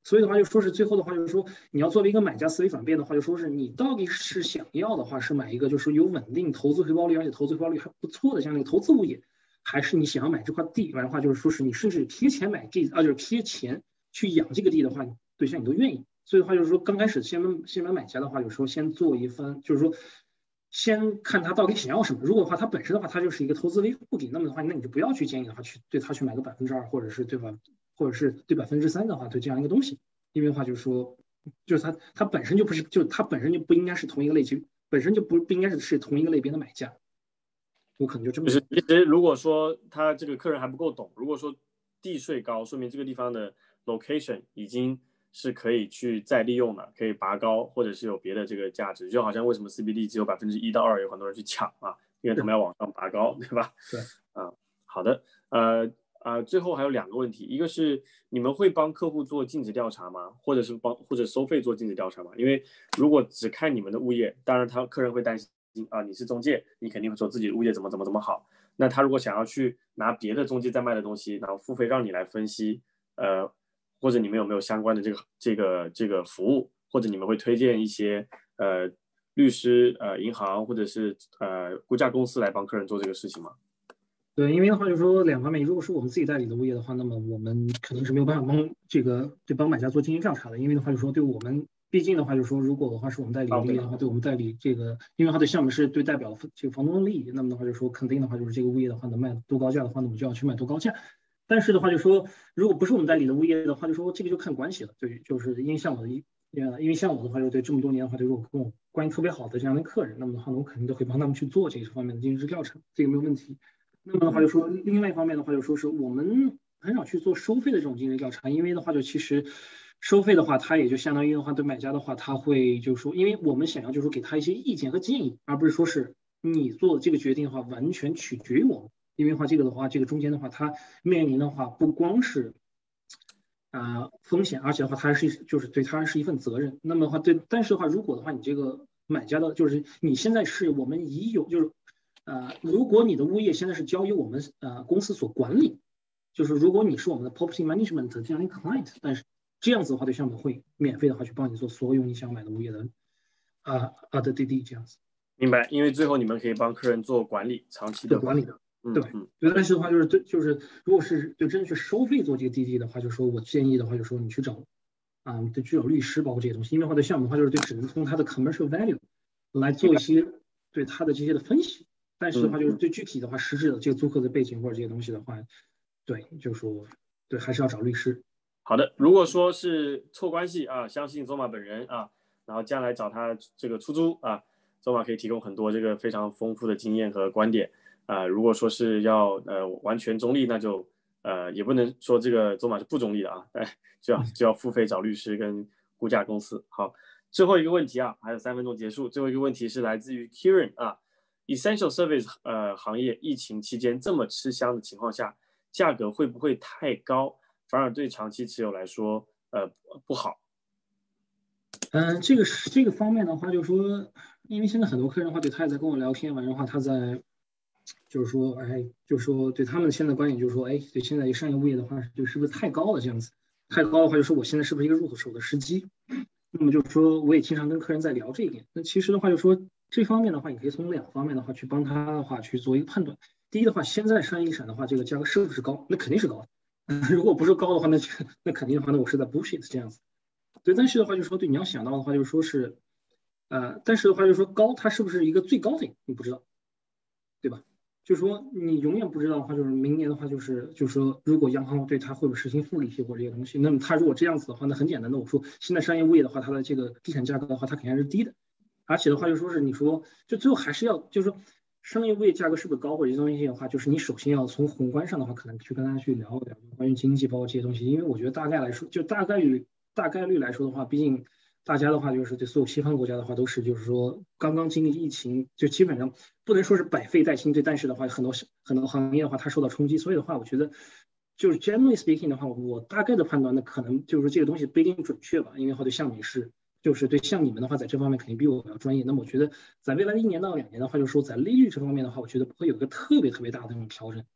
所以的话就说是最后的话就是说，你要作为一个买家思维转变的话，就说是你到底是想要的话是买一个就是有稳定投资回报率，而且投资回报率还不错的这样的一个投资物业，还是你想要买这块地，完的话就是说是你甚至贴钱买地啊，就是贴钱去养这个地的话，对象你都愿意。所以的话就是说，刚开始先先买买家的话，有时候先做一番，就是说先看他到底想要什么。如果的话他本身的话，他就是一个投资维护地，那么的话，那你就不要去建议的话去对他去买个百分之二，或者是对吧？或者是对百分之三的话，对这样一个东西，因为的话就是说，就是它它本身就不是，就它本身就不应该是同一个类级，本身就不不应该是是同一个类别的买家，我可能就这么。 就是其实如果说他这个客人还不够懂，如果说地税高，说明这个地方的 location 已经是可以去再利用的，可以拔高，或者是有别的这个价值，就好像为什么 C B D 只有百分之一到二，有很多人去抢啊，因为他们要往上拔高，对吧？ 对， 啊，好的，呃。啊、呃，最后还有两个问题，一个是你们会帮客户做尽职调查吗？或者是帮或者收费做尽职调查吗？因为如果只看你们的物业，当然他客人会担心啊，你是中介，你肯定会说自己的物业怎么怎么怎么好。那他如果想要去拿别的中介在卖的东西，然后付费让你来分析，呃，或者你们有没有相关的这个这个这个服务，或者你们会推荐一些呃律师、呃银行或者是呃估价公司来帮客人做这个事情吗？ 对，因为的话就是说两方面，如果是我们自己代理的物业的话，那么我们肯定是没有办法帮这个对帮买家做进行调查的，因为的话就是说对我们，毕竟的话就是说，如果的话是我们代理的物业的话，对我们代理这个，因为它的项目是对代表这个房东的利益，那么的话就是说肯定的话就是这个物业的话能卖多高价的话，那我们就要去卖多高价。但是的话就是说，如果不是我们代理的物业的话，就说这个就看关系了。对，就是因为像我的一，因为像我的话，就对这么多年的话，就是我跟我关系特别好的这样的客人，那么的话我肯定都会帮他们去做这个方面的尽职调查，这个没有问题。那么的话就说，另外一方面的话就说是我们很少去做收费的这种尽职调查，因为的话就其实收费的话，它也就相当于的话对买家的话，他会就是说，因为我们想要就是说给他一些意见和建议，而不是说是你做这个决定的话完全取决于我们，因为的话这个的话，这个中间的话，它面临的话不光是啊、呃、风险，而且的话它是就是对它是一份责任。那么的话对，但是的话如果的话你这个买家的就是你现在是我们已有就是。呃，如果你的物业现在是交由我们呃公司所管理，就是如果你是我们的 property management 这样一个 client， 但是这样子的话，对项目会免费的话去帮你做所有你想买的物业的啊啊的滴滴这样子。 明白，因为最后你们可以帮客人做管理，长期的管理的。 嗯、 对， 嗯， 对，但是的话就是对，就是如果是就真的去收费做这个滴滴的话，就是说我建议的话，就是说你去找啊，嗯、对，去找律师，包括这些东西，因为的话对项目的话就是对只能从它的 commercial value 来做一些对它的这些的分析。但是的话，就是对具体的话，实质的这个租客的背景或者这些东西的话，对，就是说，对，还是要找律师。 好的，如果说是错关系啊，相信周马本人啊，然后将来找他这个出租啊，周马可以提供很多这个非常丰富的经验和观点啊。如果说是要呃完全中立，那就呃也不能说这个周马是不中立的啊，哎，就要就要付费找律师跟估价公司。好，最后一个问题啊，还有三分钟结束。最后一个问题是来自于 Kieran 啊。Essential Service 呃行业疫情期间这么吃香的情况下，价格会不会太高，反而对长期持有来说呃不好？ 嗯、呃，这个是这个方面的话，就是说，因为现在很多客人的话，对他也在跟我聊天，完的话他在就是说，哎，就是说对他们现在观点就是说，哎，对现在商业物业的话，就是不是太高了这样子？太高的话，就说我现在是不是一个入手的时机？那么就是说，我也经常跟客人在聊这一点。那其实的话，就是说这方面的话，你可以从两方面的话去帮他的话去做一个判断。第一的话，现在商业地产的话，这个价格是不是高？那肯定是高的。嗯，如果不是高的话，那那肯定的话，那我是在 bullshit 这样子。对，但是的话就是说，对你要想到的话，就是说是，呃，但是的话就是说高，它是不是一个最高点，你不知道，对吧？就是说你永远不知道的话，就是明年的话，就是就是说，如果央行对它会不会实行负利息或者这些东西，那么它如果这样子的话，那很简单的，我说现在商业物业的话，它的这个地产价格的话，它肯定是低的，而且的话就说是你说，就最后还是要就是说，商业物业价格是不是高或者这些东西的话，就是你首先要从宏观上的话，可能去跟大家去聊一聊关于经济包括这些东西，因为我觉得大概来说，就大概率大概率来说的话，毕竟。大家的话就是对所有西方国家的话都是就是说刚刚经历疫情，就基本上不能说是百废待兴，对，但是的话很多很多行业的话它受到冲击，所以的话我觉得就是 generally speaking 的话，我大概的判断呢可能就是这个东西不一定准确吧，因为话对像你是就是对像你们的话在这方面肯定比我要专业，那么我觉得在未来的一年到两年的话，就是说在利率这方面的话，我觉得不会有一个特别特别大的那种调整。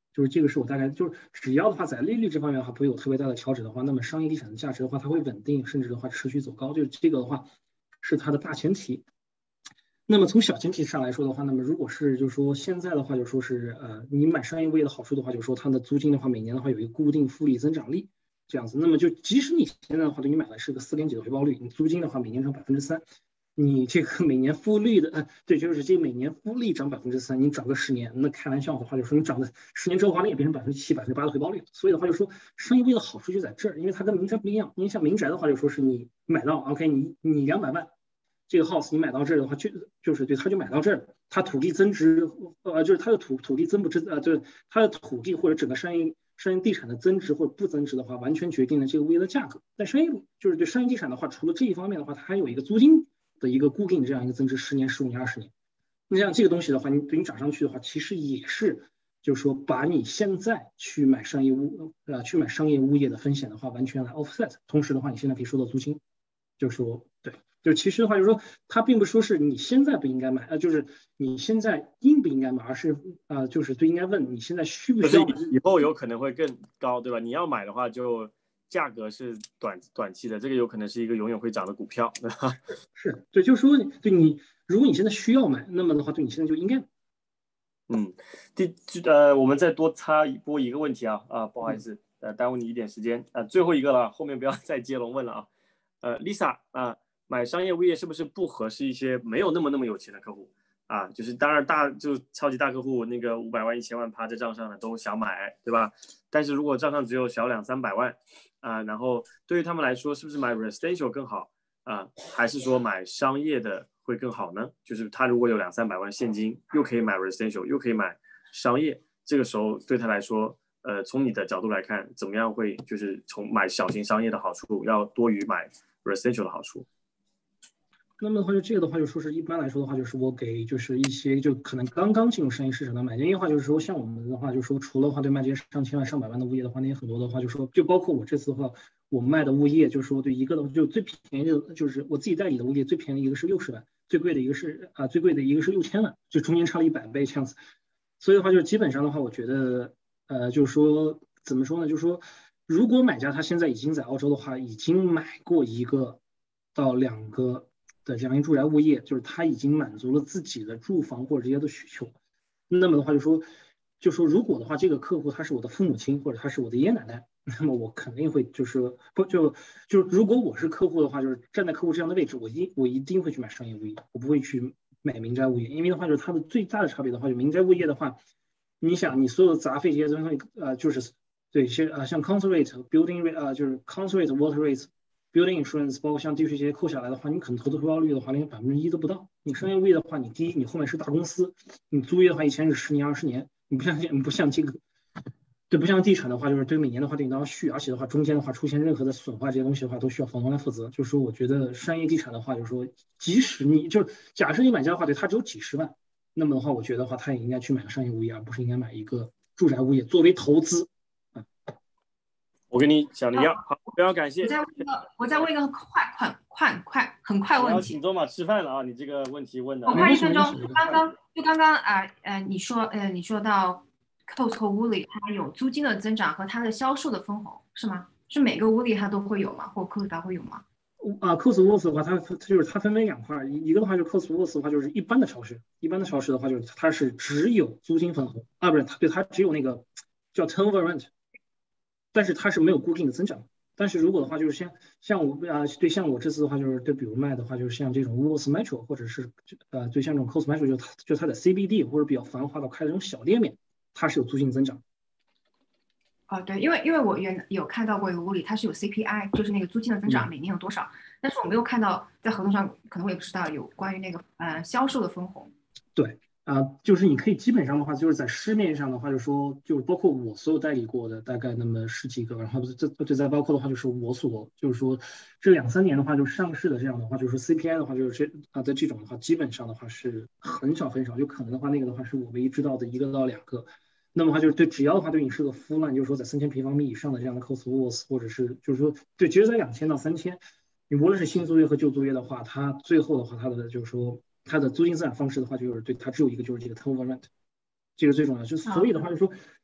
就是这个是我大概就是只要的话在利率这方面的话不会有特别大的调整的话，那么商业地产的价值的话它会稳定，甚至的话持续走高，就是这个的话是它的大前提。那么从小前提上来说的话，那么如果是就是说现在的话，就说是呃，你买商业物业的好处的话，就是说它的租金的话，每年的话有一个固定复利增长率这样子。那么就即使你现在的话，对你买的是个四点几的回报率，你租金的话每年涨百分之三，你这个每年复利的呃，对，就是这每年复利涨百分之三，你涨个十年，那开玩笑的话，就说你涨的十年之后的话，那也变成百分之七、百分之八的回报率。所以的话，就说商业物业的好处就在这儿，因为它跟民宅不一样。因为像民宅的话，就说是你买到 OK，你你两百万。这个 house 你买到这儿的话，就就是对，他就买到这儿，它土地增值，呃，就是它的土土地增不增，呃，就是它的土地或者整个商业商业地产的增值或者不增值的话，完全决定了这个物业的价格。但商业就是对商业地产的话，除了这一方面的话，它还有一个租金的一个固定这样一个增值，十年、十五年、二十年。那像这个东西的话，你对你涨上去的话，其实也是就是说把你现在去买商业物呃去买商业物业的风险的话，完全来 offset。同时的话，你现在可以收到租金，就是说对。就其实的话，就是说，它并不说是你现在不应该买，呃，就是你现在应不应该买，而是呃，就是对应该问你现在需不需要买。 以后有可能会更高，对吧？你要买的话，就价格是短短期的，这个有可能是一个永远会涨的股票，对吧？ 是，是对，就是说，对你，如果你现在需要买，那么的话，对你现在就应该买。 嗯，第呃，我们再多插播一个问题啊啊，不好意思，呃，耽误你一点时间啊、呃，最后一个了，后面不要再接龙问了啊。呃 ，Lisa 啊、呃。买商业物业是不是不合适一些没有那么那么有钱的客户啊？就是当然大就超级大客户那个五百万一千万趴在账上的都想买，对吧？但是如果账上只有小两三百万啊，然后对于他们来说，是不是买 residential 更好啊？还是说买商业的会更好呢？就是他如果有两三百万现金，又可以买 residential， 又可以买商业，这个时候对他来说，呃，从你的角度来看，怎么样会就是从买小型商业的好处要多于买 residential 的好处？ 那么的话，就这个的话，就说是一般来说的话，就是我给就是一些就可能刚刚进入商业市场的买家，因为的话就是说像我们的话，就是说除了话对卖这些上千万、上百万的物业的话，那些很多的话，就说就包括我这次的话，我卖的物业，就是说对一个的就最便宜的，就是我自己代理的物业，最便宜的一个是六十万，最贵的一个是啊、呃、最贵的一个是六千万，就中间差了一百倍这样子。所以的话，就是基本上的话，我觉得呃就是说怎么说呢，就是说如果买家他现在已经在澳洲的话，已经买过一个到两个的这样一住宅物业，就是他已经满足了自己的住房或者这些的需求。那么的话就说，就说如果的话，这个客户他是我的父母亲或者他是我的爷爷奶奶，那么我肯定会就是不就就如果我是客户的话，就是站在客户这样的位置，我一我一定会去买商业物业，我不会去买民宅物业，因为的话就是它的最大的差别的话，就民宅物业的话，你想你所有的杂费这些东西，呃，就是对，是呃像 council rate、building rate 呃就是 council rate、water rate。building insurance 包括像地税这些扣下来的话，你可能投资回报率的话连百分之一都不到。你商业物业的话，你第一你后面是大公司，你租约的话一签是十年二十年，你不像你不像这个，对，不像地产的话，就是对每年的话对你都要续，而且的话中间的话出现任何的损坏这些东西的话都需要房东来负责。就是说，我觉得商业地产的话，就是说即使你就是假设你买家的话，对他只有几十万，那么的话，我觉得的话他也应该去买个商业物业，而不是应该买一个住宅物业作为投资。 我跟你想的一样，好，非常感谢。 我再问一个，我再问一个快快快快很快问题。 我要请周马吃饭了啊！你这个问题问的。 我快一分钟。就刚刚就刚刚啊呃，你说呃你说到 Coles 和 Woolly 它有租金的增长和它的销售的分红是吗？是每个 Woolly 它都会有吗？或 Coles 它会有吗？ 啊 ，Coles Woolworths 的话，它它就是它分为两块，一一个的话就是 Coles Woolworths 的话就是一般的超市，一般的超市的话就是它是只有租金分红啊，不是它对它只有那个叫 turnover rent。但是它是没有固定的增长。但是如果的话，就是像像我啊，对像我这次的话，就是对比如卖的话，就是像这种 Woolworths Metro 或者是呃，对像这种 Coles Metro 就它就它的 C B D 或者比较繁华的开的这种小店面，它是有租金增长。 哦，对，因为因为我原有看到过一个屋里，它是有 C P I， 就是那个租金的增长每年有多少，嗯、但是我没有看到在合同上，可能我也不知道有关于那个呃销售的分红。 对。啊、呃，就是你可以基本上的话，就是在市面上的话，就说就是包括我所有代理过的大概那么十几个，然后这这再包括的话，就是我所就是说这两三年的话，就上市的这样的话，就是 C P I 的话，就是这啊在这种的话，基本上的话是很少很少，就可能的话那个的话是我唯一知道的一个到两个。那么的话就是对，只要的话对你是个夫烂，就是说在三千平方米以上的这样的 Coles Woolworths， 或者是就是说对，其实在两千到三千，你无论是新租约和旧租约的话，它最后的话它的就是说。它的租金增长方式的话，就是对它只有一个，就是这个 turnover rent， 这个最重要。就是所以的话，就是说，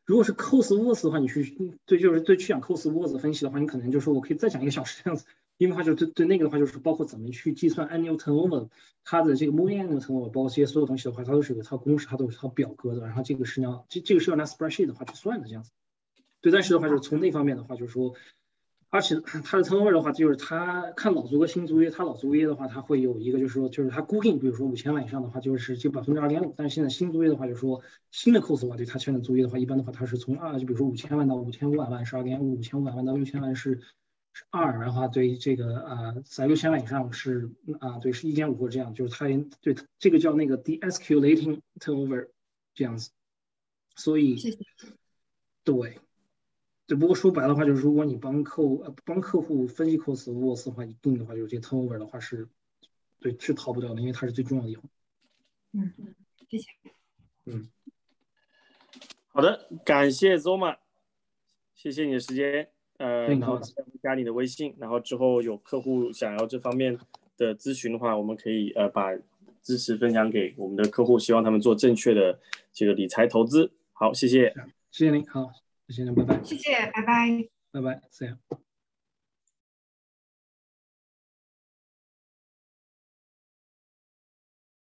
如果是 cos words 的话，你去对就是对去讲 cos words 分析的话，你可能就说我可以再讲一个小时这样子，因为的话就对对那个的话就是包括怎么去计算 annual turnover， 它的这个 moving annual turnover， 包括这些所有东西的话，它都是有一套公式，它都是一套表格的，然后这个是要这这个是要拿 spreadsheet 的话去算的这样子。对，但是的话就是从那方面的话就是说。而且它的 turnover 的话，就是它看老租和新租约，它老租约的话，它会有一个就是说，就是它固定，比如说五千万以上的话，就是就百分之二点五。但是现在新租约的话，就是说新的 cos 的话，对它现在租约的话，一般的话它是从二，就比如说五千万到五千五百万是二点五，五千五百万到六千万是是二，然后对这个啊，在六千万以上是啊，对是一点五或这样，就是它对这个叫那个 de-escalating turnover 这样子。所以谢谢。 对。只不过说白的话，就是如果你帮客户、呃、帮客户分析 cos words 的话，一定的话，就是这 turnover 的话是，对，是逃不掉的，因为它是最重要的一环。 嗯，谢谢。 嗯， 好的，感谢 Zoma， 谢谢你的时间。呃，然后加你的微信，然后之后有客户想要这方面的咨询的话，我们可以呃把知识分享给我们的客户，希望他们做正确的这个理财投资。好，谢谢， 谢谢您，好。谢谢您，拜拜。 谢谢，拜拜。 拜拜，再见。